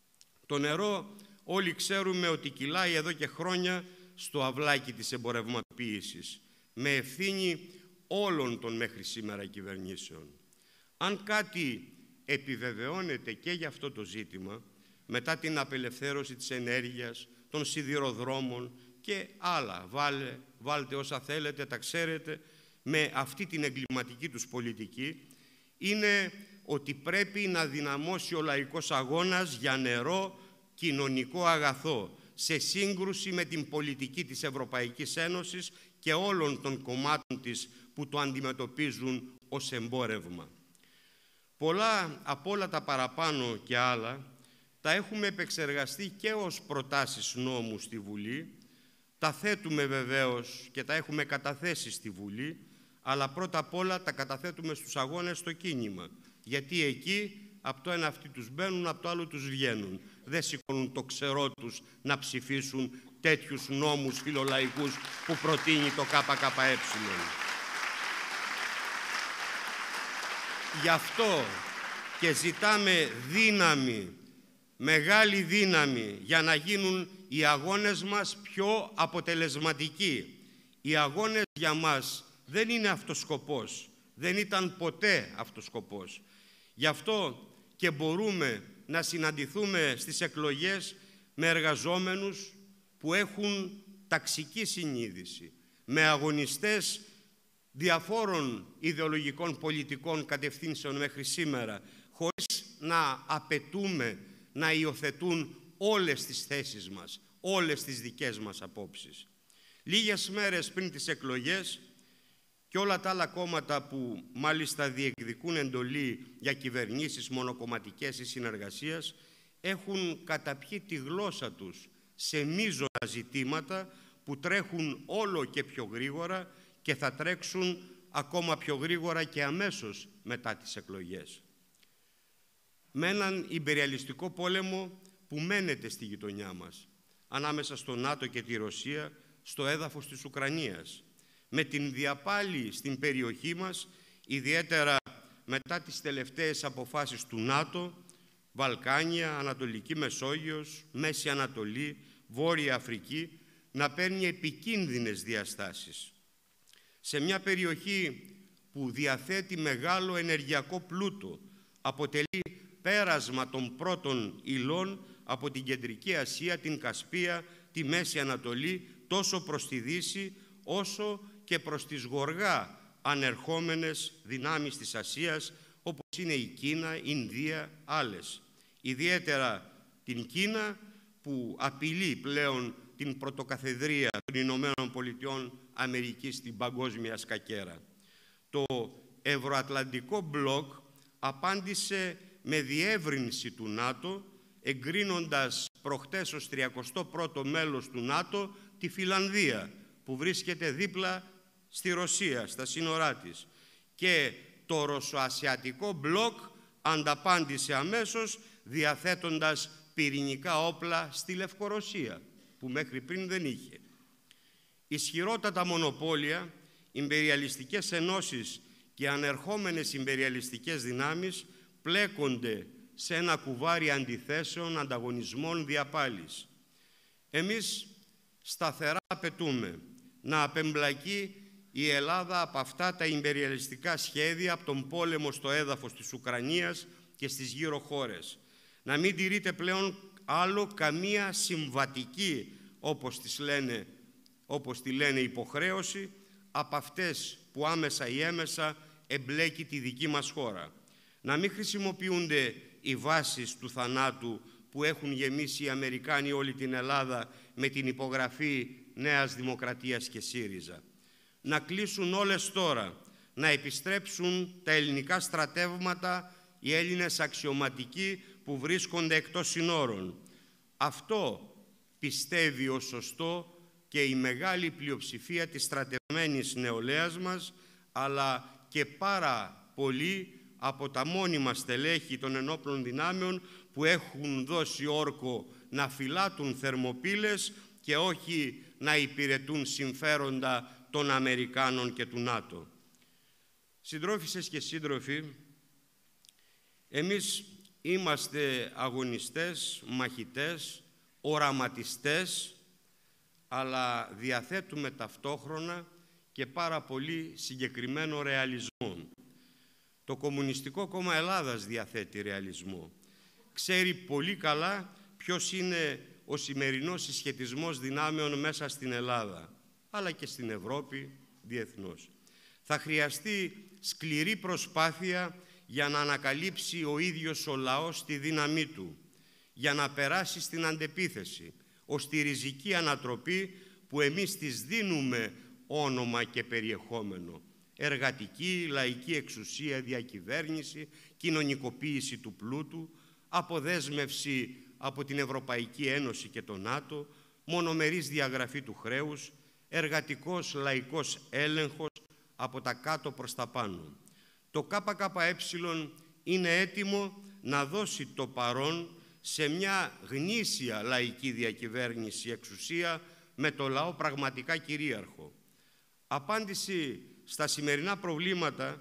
Το νερό όλοι ξέρουμε ότι κυλάει εδώ και χρόνια στο αυλάκι της εμπορευματοποίησης, με ευθύνη όλων των μέχρι σήμερα κυβερνήσεων. Αν κάτι επιβεβαιώνεται και για αυτό το ζήτημα, μετά την απελευθέρωση της ενέργειας, των σιδηροδρόμων και άλλα, βάλε, βάλτε όσα θέλετε, τα ξέρετε, με αυτή την εγκληματική τους πολιτική, είναι ότι πρέπει να δυναμώσει ο λαϊκός αγώνας για νερό, κοινωνικό αγαθό, σε σύγκρουση με την πολιτική της Ευρωπαϊκής Ένωσης και όλων των κομμάτων της που το αντιμετωπίζουν ως εμπόρευμα. Πολλά από όλα τα παραπάνω και άλλα τα έχουμε επεξεργαστεί και ως προτάσεις νόμου στη Βουλή, τα θέτουμε βεβαίως και τα έχουμε καταθέσει στη Βουλή, αλλά πρώτα απ' όλα τα καταθέτουμε στους αγώνες στο κίνημα, γιατί εκεί από το ένα αυτοί τους μπαίνουν, από το άλλο τους βγαίνουν. Δεν σηκώνουν το ξερό τους να ψηφίσουν τέτοιους νόμους φιλολαϊκούς που προτείνει το ΚΚΕ. γι' αυτό και ζητάμε δύναμη, μεγάλη δύναμη, για να γίνουν οι αγώνες μας πιο αποτελεσματικοί. Οι αγώνες για μας δεν είναι αυτός σκοπός, δεν ήταν ποτέ αυτός σκοπός. Γι' αυτό και μπορούμε να συναντηθούμε στις εκλογές με εργαζόμενους που έχουν ταξική συνείδηση, με αγωνιστές διαφόρων ιδεολογικών πολιτικών κατευθύνσεων μέχρι σήμερα, χωρίς να απαιτούμε να υιοθετούν όλες τις θέσεις μας, όλες τις δικές μας απόψεις. Λίγες μέρες πριν τις εκλογές και όλα τα άλλα κόμματα που μάλιστα διεκδικούν εντολή για κυβερνήσεις μονοκομματικές ή συνεργασίας έχουν καταπιεί τη γλώσσα τους σε μείζωνα ζητήματα που τρέχουν όλο και πιο γρήγορα και θα τρέξουν ακόμα πιο γρήγορα και αμέσως μετά τις εκλογές. Με έναν ιμπεριαλιστικό πόλεμο που μένεται στη γειτονιά μας, ανάμεσα στο ΝΑΤΟ και τη Ρωσία, στο έδαφος της Ουκρανίας, με την διαπάλη στην περιοχή μας, ιδιαίτερα μετά τις τελευταίες αποφάσεις του ΝΑΤΟ, Βαλκάνια, Ανατολική Μεσόγειος, Μέση Ανατολή, Βόρεια Αφρική, να παίρνει επικίνδυνες διαστάσεις. Σε μια περιοχή που διαθέτει μεγάλο ενεργειακό πλούτο, αποτελεί πέρασμα των πρώτων υλών από την Κεντρική Ασία, την Κασπία, τη Μέση Ανατολή, τόσο προς τη Δύση, όσο και προς τις γοργά ανερχόμενες δυνάμεις της Ασίας, όπως είναι η Κίνα, η Ινδία, άλλες. Ιδιαίτερα την Κίνα, που απειλεί πλέον την πρωτοκαθεδρία των Ηνωμένων Πολιτειών Αμερικής στην παγκόσμια σκακέρα. Το Ευρωατλαντικό Μπλοκ απάντησε με διεύρυνση του ΝΑΤΟ, εγκρίνοντας προχτές ως τριακοστό πρώτο μέλος του ΝΑΤΟ τη Φινλανδία, που βρίσκεται δίπλα στη Ρωσία, στα σύνορά της. Και το Ρωσοασιατικό Μπλοκ ανταπάντησε αμέσως, διαθέτοντας πυρηνικά όπλα στη Λευκορωσία, που μέχρι πριν δεν είχε. Ισχυρότατα μονοπόλια, ιμπεριαλιστικές ενώσεις και ανερχόμενες ιμπεριαλιστικές δυνάμεις πλέκονται σε ένα κουβάρι αντιθέσεων, ανταγωνισμών, διαπάλης. Εμείς σταθερά απαιτούμε να απεμπλακεί η Ελλάδα από αυτά τα ιμπεριαλιστικά σχέδια, από τον πόλεμο στο έδαφος της Ουκρανίας και στις γύρω χώρες. Να μην τηρείται πλέον άλλο καμία συμβατική, όπως, τις λένε, όπως τη λένε, υποχρέωση από αυτές που άμεσα ή έμεσα εμπλέκει τη δική μας χώρα. Να μην χρησιμοποιούνται οι βάσεις του θανάτου που έχουν γεμίσει οι Αμερικάνοι όλη την Ελλάδα με την υπογραφή Νέας Δημοκρατίας και ΣΥΡΙΖΑ. Να κλείσουν όλες τώρα, να επιστρέψουν τα ελληνικά στρατεύματα, οι Έλληνες αξιωματικοί που βρίσκονται εκτός συνόρων. Αυτό πιστεύει ως σωστό και η μεγάλη πλειοψηφία της στρατευμένης νεολαίας μας, αλλά και πάρα πολλοί από τα μόνιμα στελέχη των ενόπλων δυνάμεων που έχουν δώσει όρκο να φυλάτουν θερμοπύλες και όχι να υπηρετούν συμφέροντα των Αμερικάνων και του ΝΑΤΟ. Συντρόφισσες και σύντροφοι, εμείς είμαστε αγωνιστές, μαχητές, οραματιστές, αλλά διαθέτουμε ταυτόχρονα και πάρα πολύ συγκεκριμένο ρεαλισμό. Το Κομμουνιστικό Κόμμα Ελλάδας διαθέτει ρεαλισμό. Ξέρει πολύ καλά ποιος είναι ο σημερινός συσχετισμός δυνάμεων μέσα στην Ελλάδα, αλλά και στην Ευρώπη διεθνώς. Θα χρειαστεί σκληρή προσπάθεια για να ανακαλύψει ο ίδιος ο λαός τη δύναμή του, για να περάσει στην αντεπίθεση, ως τη ριζική ανατροπή που εμείς της δίνουμε όνομα και περιεχόμενο. Εργατική, λαϊκή εξουσία, διακυβέρνηση, κοινωνικοποίηση του πλούτου, αποδέσμευση από την Ευρωπαϊκή Ένωση και το ΝΑΤΟ, μονομερής διαγραφή του χρέους, εργατικός λαϊκός έλεγχος από τα κάτω προς τα πάνω. Το ΚΚΕ είναι έτοιμο να δώσει το παρόν σε μια γνήσια λαϊκή διακυβέρνηση εξουσία με το λαό πραγματικά κυρίαρχο. Απάντηση στα σημερινά προβλήματα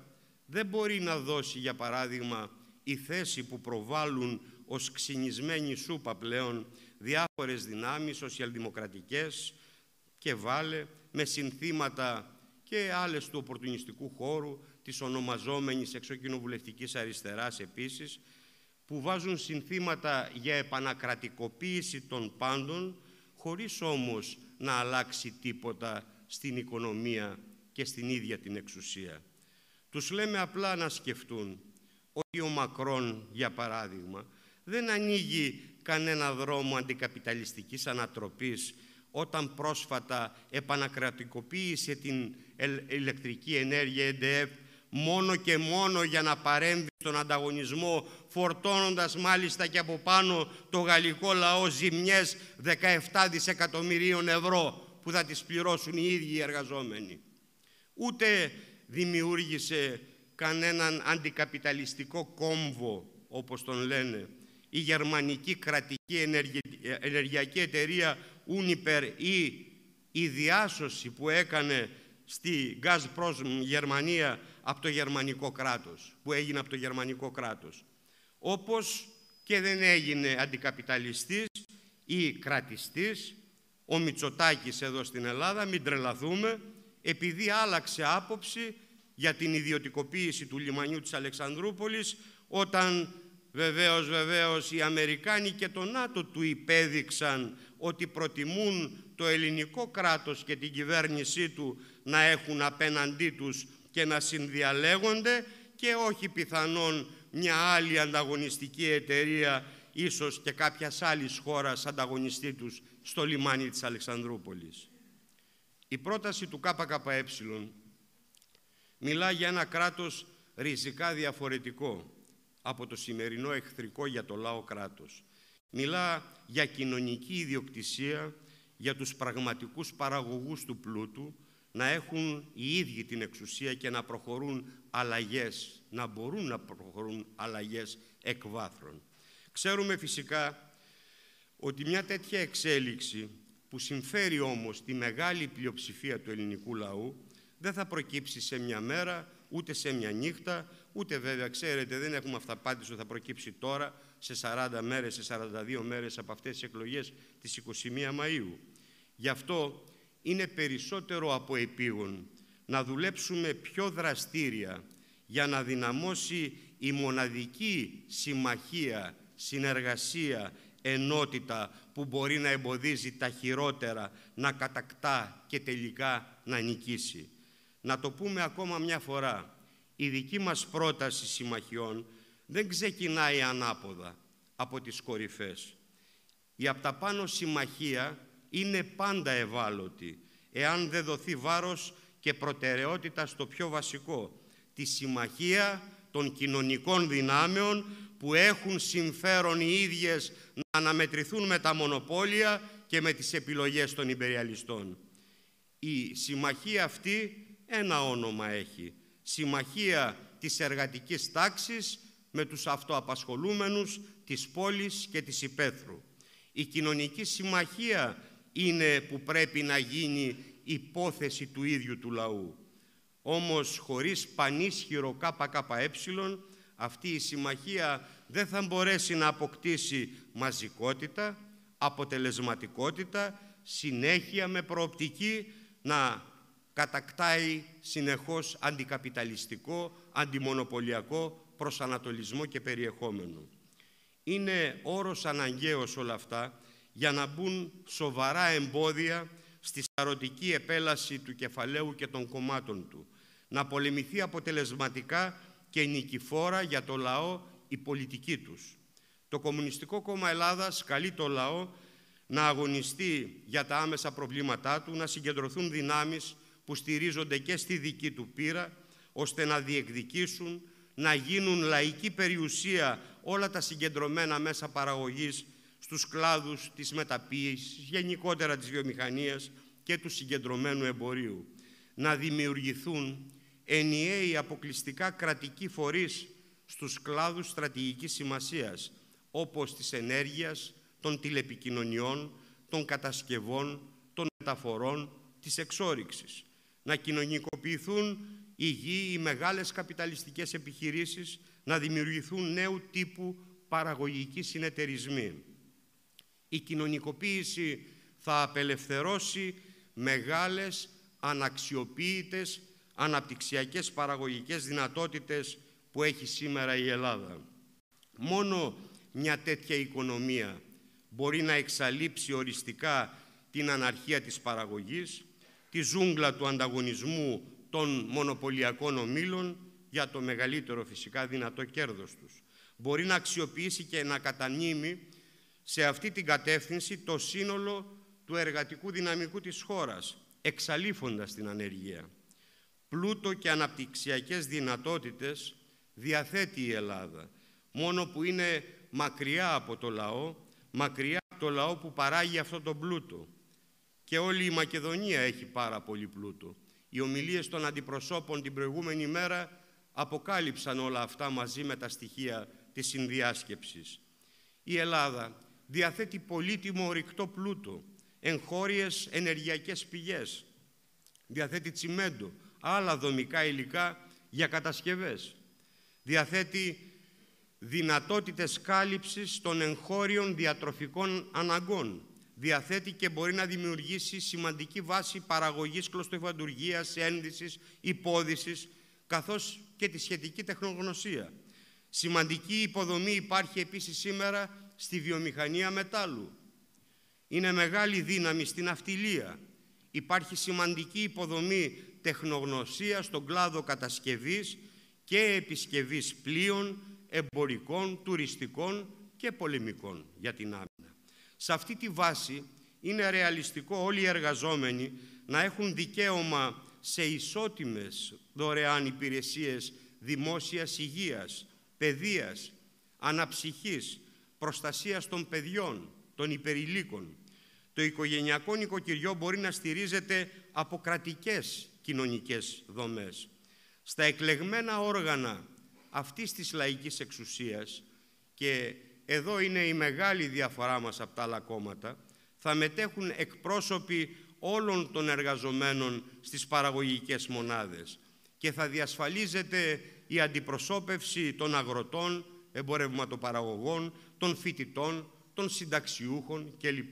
δεν μπορεί να δώσει, για παράδειγμα, η θέση που προβάλλουν ως ξυνισμένη σούπα πλέον διάφορες δυνάμεις σοσιαλδημοκρατικές και βάλε, με συνθήματα και άλλες του οπορτουνιστικού χώρου, της ονομαζόμενης εξωκοινοβουλευτικής αριστεράς επίσης, που βάζουν συνθήματα για επανακρατικοποίηση των πάντων, χωρίς όμως να αλλάξει τίποτα στην οικονομία και στην ίδια την εξουσία. Τους λέμε απλά να σκεφτούν ότι ο Μακρόν, για παράδειγμα, δεν ανοίγει κανένα δρόμο αντικαπιταλιστικής ανατροπής όταν πρόσφατα επανακρατικοποίησε την ηλεκτρική ενέργεια ι ντι εφ μόνο και μόνο για να παρέμβει στον ανταγωνισμό, φορτώνοντας μάλιστα και από πάνω το γαλλικό λαό ζημιές δεκαεπτά δισεκατομμυρίων ευρώ που θα τις πληρώσουν οι ίδιοι οι εργαζόμενοι. Ούτε δημιούργησε κανέναν αντικαπιταλιστικό κόμβο, όπως τον λένε, η γερμανική κρατική ενεργειακή εταιρεία Uniper ή η διάσωση που έκανε στη Gazprom Γερμανία από το γερμανικό κράτος, που έγινε από το γερμανικό κράτος. Όπως και δεν έγινε αντικαπιταλιστής ή κρατιστής ο Μητσοτάκης εδώ στην Ελλάδα, μην τρελαθούμε, επειδή άλλαξε άποψη για την ιδιωτικοποίηση του λιμανιού της Αλεξανδρούπολης, όταν βεβαίως, βεβαίως οι Αμερικάνοι και το ΝΑΤΟ του υπέδειξαν ότι προτιμούν το ελληνικό κράτος και την κυβέρνησή του να έχουν απέναντί τους και να συνδιαλέγονται και όχι πιθανόν μια άλλη ανταγωνιστική εταιρεία, ίσως και κάποιας άλλης χώρας ανταγωνιστή τους στο λιμάνι της Αλεξανδρούπολης. Η πρόταση του ΚΚΕ μιλά για ένα κράτος ριζικά διαφορετικό από το σημερινό εχθρικό για το λαό κράτος. Μιλά για κοινωνική ιδιοκτησία, για τους πραγματικούς παραγωγούς του πλούτου, να έχουν οι ίδιοι την εξουσία και να προχωρούν αλλαγές, να μπορούν να προχωρούν αλλαγές εκ βάθρων. Ξέρουμε φυσικά ότι μια τέτοια εξέλιξη, που συμφέρει όμως τη μεγάλη πλειοψηφία του ελληνικού λαού, δεν θα προκύψει σε μια μέρα, ούτε σε μια νύχτα, ούτε βέβαια, ξέρετε, δεν έχουμε αυταπάτηση ότι θα προκύψει τώρα, σε σαράντα μέρες, σε σαράντα δύο μέρες από αυτές τις εκλογές της εικοστή πρώτη Μαΐου. Γι' αυτό είναι περισσότερο από επίγον να δουλέψουμε πιο δραστήρια για να δυναμώσει η μοναδική συμμαχία, συνεργασία, ενότητα που μπορεί να εμποδίζει τα χειρότερα, να κατακτά και τελικά να νικήσει. Να το πούμε ακόμα μια φορά, η δική μας πρόταση συμμαχιών δεν ξεκινάει ανάποδα από τις κορυφές. Η απ' τα πάνω συμμαχία είναι πάντα ευάλωτη, εάν δεν δοθεί βάρος και προτεραιότητα στο πιο βασικό, τη συμμαχία των κοινωνικών δυνάμεων που έχουν συμφέρον οι ίδιες να αναμετρηθούν με τα μονοπόλια και με τις επιλογές των ιμπεριαλιστών. Η συμμαχία αυτή ένα όνομα έχει, συμμαχία της εργατικής τάξης με τους αυτοαπασχολούμενους της πόλης και της υπαίθρου. Η κοινωνική συμμαχία είναι που πρέπει να γίνει υπόθεση του ίδιου του λαού. Όμως χωρίς πανίσχυρο ΚΚΕ αυτή η συμμαχία δεν θα μπορέσει να αποκτήσει μαζικότητα, αποτελεσματικότητα, συνέχεια με προοπτική να κατακτάει συνεχώς αντικαπιταλιστικό, αντιμονοπολιακό προσανατολισμό και περιεχόμενο. Είναι όρος αναγκαίος όλα αυτά για να μπουν σοβαρά εμπόδια στη σαρωτική επέλαση του κεφαλαίου και των κομμάτων του, να πολεμηθεί αποτελεσματικά και νικηφόρα για το λαό η πολιτική τους. Το Κομμουνιστικό Κόμμα Ελλάδας καλεί το λαό να αγωνιστεί για τα άμεσα προβλήματά του, να συγκεντρωθούν δυνάμεις που στηρίζονται και στη δική του πείρα, ώστε να διεκδικήσουν, να γίνουν λαϊκή περιουσία όλα τα συγκεντρωμένα μέσα παραγωγής στους κλάδους της μεταποίησης, γενικότερα της βιομηχανίας και του συγκεντρωμένου εμπορίου. Να δημιουργηθούν ενιαίοι αποκλειστικά κρατικοί φορείς στους κλάδους στρατηγικής σημασίας, όπως της ενέργειας, των τηλεπικοινωνιών, των κατασκευών, των μεταφορών, της εξόρυξης. Να κοινωνικοποιηθούν η γη, οι μεγάλες καπιταλιστικές επιχειρήσεις, να δημιουργηθούν νέου τύπου παραγωγικοί συνεταιρισμοί. Η κοινωνικοποίηση θα απελευθερώσει μεγάλες, αναξιοποίητες, αναπτυξιακές παραγωγικές δυνατότητες που έχει σήμερα η Ελλάδα. Μόνο μια τέτοια οικονομία μπορεί να εξαλείψει οριστικά την αναρχία της παραγωγής, τη ζούγκλα του ανταγωνισμού των μονοπωλιακών ομίλων για το μεγαλύτερο φυσικά δυνατό κέρδος τους. Μπορεί να αξιοποιήσει και να κατανείμει σε αυτή την κατεύθυνση το σύνολο του εργατικού δυναμικού της χώρας, εξαλείφοντας την ανεργία. Πλούτο και αναπτυξιακές δυνατότητες διαθέτει η Ελλάδα, μόνο που είναι μακριά από το λαό, μακριά από το λαό που παράγει αυτό το πλούτο. Και όλη η Μακεδονία έχει πάρα πολύ πλούτο. Οι ομιλίες των αντιπροσώπων την προηγούμενη μέρα αποκάλυψαν όλα αυτά μαζί με τα στοιχεία της συνδιάσκεψης. Η Ελλάδα διαθέτει πολύτιμο ορυκτό πλούτο, εγχώριες ενεργειακές πηγές, διαθέτει τσιμέντο, άλλα δομικά υλικά για κατασκευές, διαθέτει δυνατότητες κάλυψης των εγχώριων διατροφικών αναγκών, διαθέτει και μπορεί να δημιουργήσει σημαντική βάση παραγωγής κλωστοϊφαντουργίας, ένδυσης, υπόδυσης, καθώς και τη σχετική τεχνογνωσία. Σημαντική υποδομή υπάρχει επίσης σήμερα στη βιομηχανία μετάλλου. Είναι μεγάλη δύναμη στην αυτιλία. Υπάρχει σημαντική υποδομή τεχνογνωσία στον κλάδο κατασκευής και επισκευής πλοίων, εμπορικών, τουριστικών και πολεμικών για την άμυνα. Σε αυτή τη βάση είναι ρεαλιστικό όλοι οι εργαζόμενοι να έχουν δικαίωμα σε ισότιμες δωρεάν υπηρεσίες δημόσιας υγείας, παιδείας, αναψυχής, προστασίας των παιδιών, των υπερηλίκων. Το οικογενειακό νοικοκυριό μπορεί να στηρίζεται από κρατικές κοινωνικές δομές. Στα εκλεγμένα όργανα αυτής της λαϊκής εξουσίας, και εδώ είναι η μεγάλη διαφορά μας από τα άλλα κόμματα, θα μετέχουν εκπρόσωποι όλων των εργαζομένων στις παραγωγικές μονάδες και θα διασφαλίζεται η αντιπροσώπευση των αγροτών, εμπορευματοπαραγωγών, των φοιτητών, των συνταξιούχων κλπ.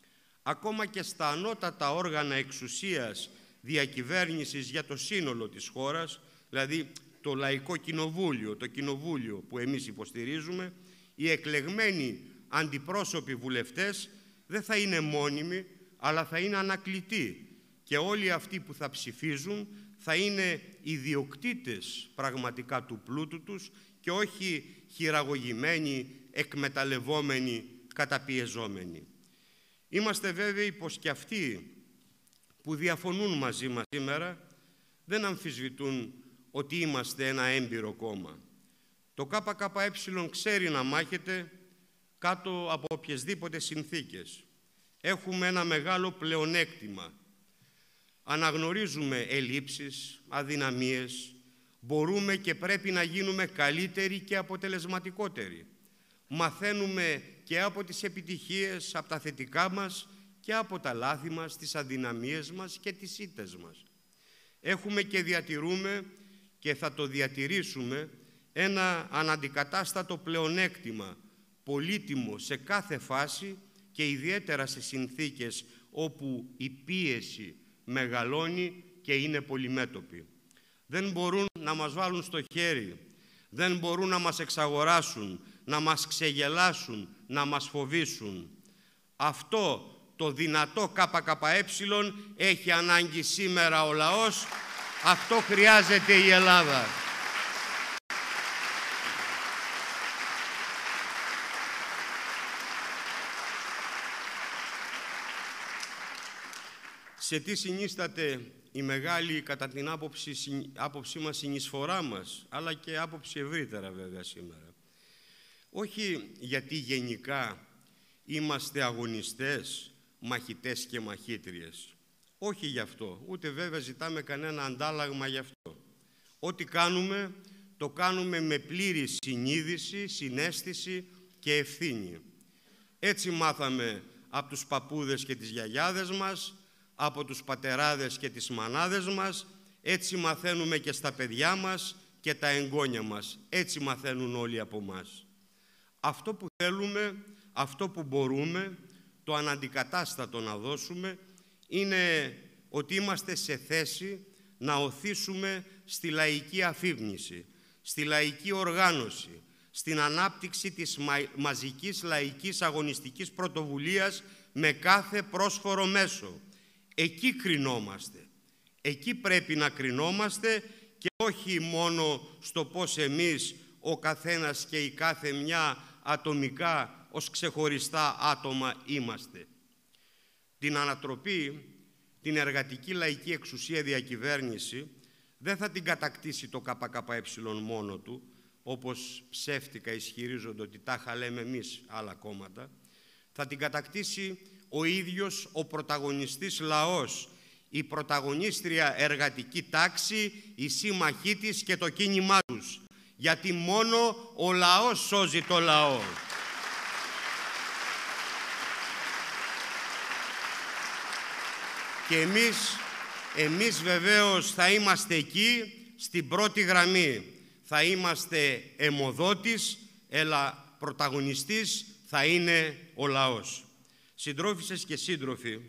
Ακόμα και στα ανώτατα όργανα εξουσίας διακυβέρνησης για το σύνολο της χώρας, δηλαδή το Λαϊκό Κοινοβούλιο, το Κοινοβούλιο που εμείς υποστηρίζουμε, οι εκλεγμένοι αντιπρόσωποι βουλευτές δεν θα είναι μόνιμοι, αλλά θα είναι ανακλητοί και όλοι αυτοί που θα ψηφίζουν θα είναι ιδιοκτήτες πραγματικά του πλούτου τους και όχι χειραγωγημένοι, εκμεταλλευόμενοι, καταπιεζόμενοι. Είμαστε βέβαιοι πως και αυτοί που διαφωνούν μαζί μας σήμερα δεν αμφισβητούν ότι είμαστε ένα έμπειρο κόμμα. Το ΚΚΕ ξέρει να μάχεται κάτω από οποιασδήποτε συνθήκες. Έχουμε ένα μεγάλο πλεονέκτημα. Αναγνωρίζουμε ελλείψεις, αδυναμίες, μπορούμε και πρέπει να γίνουμε καλύτεροι και αποτελεσματικότεροι. Μαθαίνουμε και από τις επιτυχίες, από τα θετικά μας και από τα λάθη μας, τις αδυναμίες μας και τις ήττες μας. Έχουμε και διατηρούμε και θα το διατηρήσουμε ένα αναντικατάστατο πλεονέκτημα, πολύτιμο σε κάθε φάση και ιδιαίτερα σε συνθήκες όπου η πίεση μεγαλώνει και είναι πολυμέτωπη. Δεν μπορούν να μας βάλουν στο χέρι, δεν μπορούν να μας εξαγοράσουν, να μας ξεγελάσουν, να μας φοβήσουν. Αυτό το δυνατό ΚΚΕ έχει ανάγκη σήμερα ο λαός, αυτό χρειάζεται η Ελλάδα. Σε τι συνίσταται η μεγάλη, κατά την άποψη, άποψή μας, συνεισφορά μας, αλλά και άποψη ευρύτερα βέβαια σήμερα. Όχι γιατί γενικά είμαστε αγωνιστές, μαχητές και μαχήτριες. Όχι γι' αυτό, ούτε βέβαια ζητάμε κανένα αντάλλαγμα γι' αυτό. Ό,τι κάνουμε, το κάνουμε με πλήρη συνείδηση, συναίσθηση και ευθύνη. Έτσι μάθαμε από τους παππούδες και τις γιαγιάδες μας, από τους πατεράδες και τις μανάδες μας, Έτσι μαθαίνουμε και στα παιδιά μας και τα εγγόνια μας. Έτσι μαθαίνουν όλοι από μας. Αυτό που θέλουμε, αυτό που μπορούμε, το αναντικατάστατο να δώσουμε, είναι ότι είμαστε σε θέση να οθήσουμε στη λαϊκή αφύπνιση, στη λαϊκή οργάνωση, στην ανάπτυξη της μαζικής λαϊκής αγωνιστικής πρωτοβουλίας με κάθε πρόσφορο μέσο. Εκεί κρινόμαστε. Εκεί πρέπει να κρινόμαστε και όχι μόνο στο πώς εμείς, ο καθένας και η κάθε μια ατομικά ως ξεχωριστά άτομα είμαστε. Την ανατροπή, την εργατική λαϊκή εξουσία διακυβέρνηση δεν θα την κατακτήσει το ΚΚΕ μόνο του, όπως ψεύτικα ισχυρίζονται ότι τάχα λέμε εμείς άλλα κόμματα. Θα την κατακτήσει ο ίδιος ο πρωταγωνιστής λαός, η πρωταγωνίστρια εργατική τάξη, η σύμμαχή της και το κίνημά τους. Γιατί μόνο ο λαός σώζει το λαό. Και εμείς, εμείς βεβαίως θα είμαστε εκεί στην πρώτη γραμμή. Θα είμαστε αιμοδότης, αλλά πρωταγωνιστής θα είναι ο λαός. Συντρόφισσες και σύντροφοι,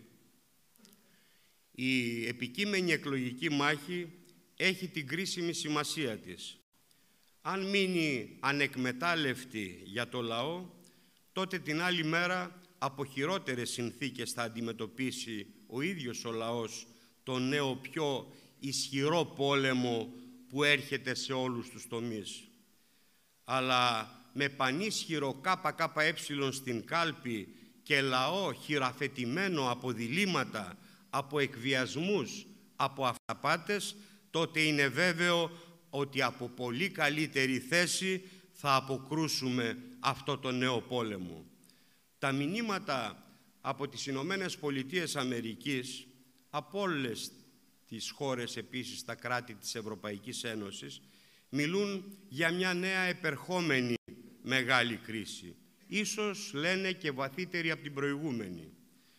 η επικείμενη εκλογική μάχη έχει την κρίσιμη σημασία της. Αν μείνει ανεκμετάλλευτη για το λαό, τότε την άλλη μέρα από χειρότερες συνθήκες θα αντιμετωπίσει ο ίδιος ο λαός τον νέο πιο ισχυρό πόλεμο που έρχεται σε όλους τους τομείς. Αλλά με πανίσχυρο ΚΚΕ στην κάλπη και λαό χειραφετημένο από διλήμματα, από εκβιασμούς, από αυταπάτες, τότε είναι βέβαιο ότι από πολύ καλύτερη θέση θα αποκρούσουμε αυτό το νέο πόλεμο. Τα μηνύματα από τις Ηνωμένες Πολιτείες Αμερικής, από όλες τις χώρες επίσης τα κράτη της Ευρωπαϊκής Ένωσης, μιλούν για μια νέα επερχόμενη μεγάλη κρίση. Ίσως λένε και βαθύτερη από την προηγούμενη.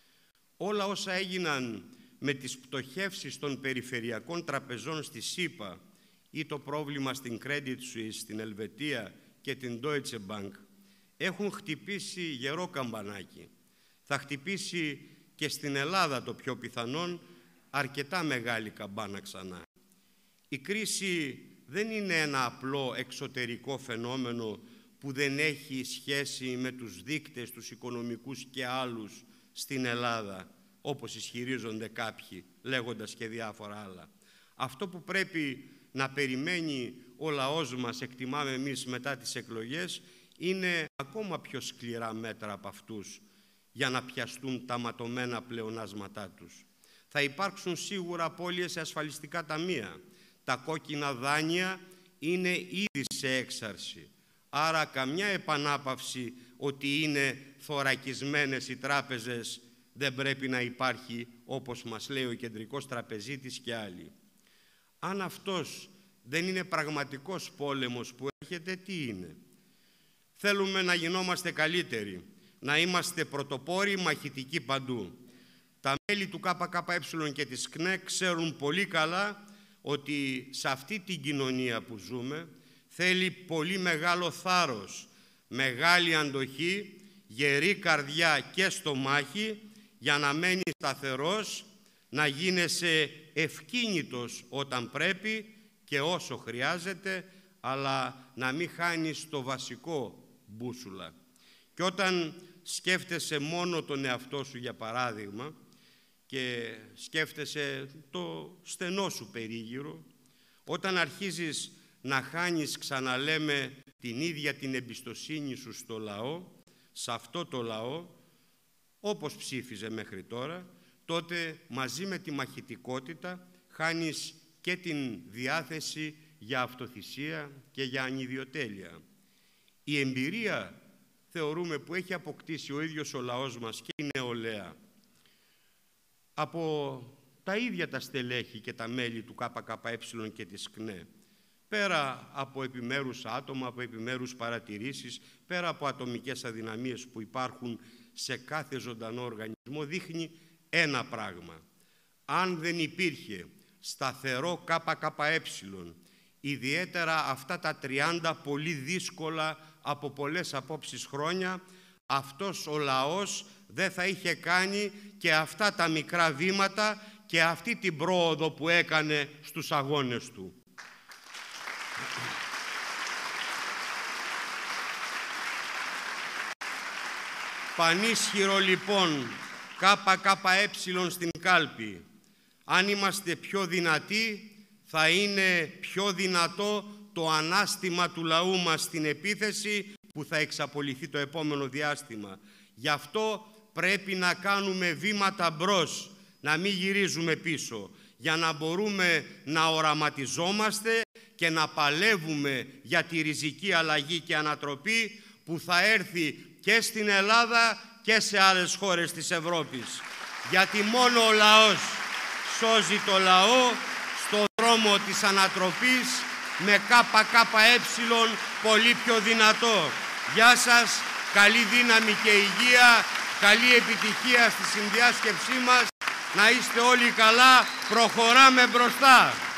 Όλα όσα έγιναν με τις πτωχεύσεις των περιφερειακών τραπεζών στη ΣΥΠΑ ή το πρόβλημα στην Credit Suisse, στην Ελβετία και την Deutsche Bank έχουν χτυπήσει γερό καμπανάκι. Θα χτυπήσει και στην Ελλάδα το πιο πιθανόν αρκετά μεγάλη καμπάνα ξανά. Η κρίση δεν είναι ένα απλό εξωτερικό φαινόμενο που δεν έχει σχέση με τους δείκτες, τους οικονομικούς και άλλους στην Ελλάδα, όπως ισχυρίζονται κάποιοι, λέγοντας και διάφορα άλλα. Αυτό που πρέπει να περιμένει ο λαός μας, εκτιμάμε εμείς μετά τις εκλογές, είναι ακόμα πιο σκληρά μέτρα από αυτούς για να πιαστούν τα ματωμένα πλεονάσματά τους. Θα υπάρξουν σίγουρα απώλειες σε ασφαλιστικά ταμεία. Τα κόκκινα δάνεια είναι ήδη σε έξαρση. Άρα καμιά επανάπαυση ότι είναι θωρακισμένες οι τράπεζες δεν πρέπει να υπάρχει, όπως μας λέει ο κεντρικός τραπεζίτης και άλλοι. Αν αυτός δεν είναι πραγματικός πόλεμος που έρχεται, τι είναι? Θέλουμε να γινόμαστε καλύτεροι, να είμαστε πρωτοπόροι, μαχητικοί παντού. Τα μέλη του ΚΚΕ και της ΚΝΕ ξέρουν πολύ καλά ότι σε αυτή την κοινωνία που ζούμε θέλει πολύ μεγάλο θάρρος, μεγάλη αντοχή, γερή καρδιά και στομάχι για να μένει σταθερός, να γίνεσαι ευκίνητος όταν πρέπει και όσο χρειάζεται, αλλά να μην χάνεις το βασικό μπούσουλα. Και όταν σκέφτεσαι μόνο τον εαυτό σου, για παράδειγμα, και σκέφτεσαι το στενό σου περίγυρο, όταν αρχίζεις να χάνεις, ξαναλέμε, την ίδια την εμπιστοσύνη σου στο λαό, σε αυτό το λαό, όπως ψήφιζε μέχρι τώρα, τότε μαζί με τη μαχητικότητα χάνεις και την διάθεση για αυτοθυσία και για ανιδιοτέλεια. Η εμπειρία, θεωρούμε, που έχει αποκτήσει ο ίδιος ο λαός μας και η νεολαία από τα ίδια τα στελέχη και τα μέλη του ΚΚΕ και της ΚΝΕ, πέρα από επιμέρους άτομα, από επιμέρους παρατηρήσεις, πέρα από ατομικές αδυναμίες που υπάρχουν σε κάθε ζωντανό οργανισμό, δείχνει ένα πράγμα. Αν δεν υπήρχε σταθερό ΚΚΕ. Ιδιαίτερα αυτά τα τριάντα πολύ δύσκολα από πολλές απόψεις χρόνια, αυτός ο λαός δεν θα είχε κάνει και αυτά τα μικρά βήματα και αυτή την πρόοδο που έκανε στους αγώνες του. Πανίσχυρο λοιπόν ΚΚΕ στην κάλπη. Αν είμαστε πιο δυνατοί, θα είναι πιο δυνατό το ανάστημα του λαού μας στην επίθεση που θα εξαπολυθεί το επόμενο διάστημα. Γι' αυτό πρέπει να κάνουμε βήματα μπρος, να μην γυρίζουμε πίσω, για να μπορούμε να οραματιζόμαστε και να παλεύουμε για τη ριζική αλλαγή και ανατροπή που θα έρθει και στην Ελλάδα και σε άλλες χώρες της Ευρώπης. Γιατί μόνο ο λαός σώζει το λαό στο δρόμο της ανατροπής με ΚΚΕ πολύ πιο δυνατό. Γεια σας, καλή δύναμη και υγεία, καλή επιτυχία στη συνδιάσκεψή μας. Να είστε όλοι καλά, προχωράμε μπροστά.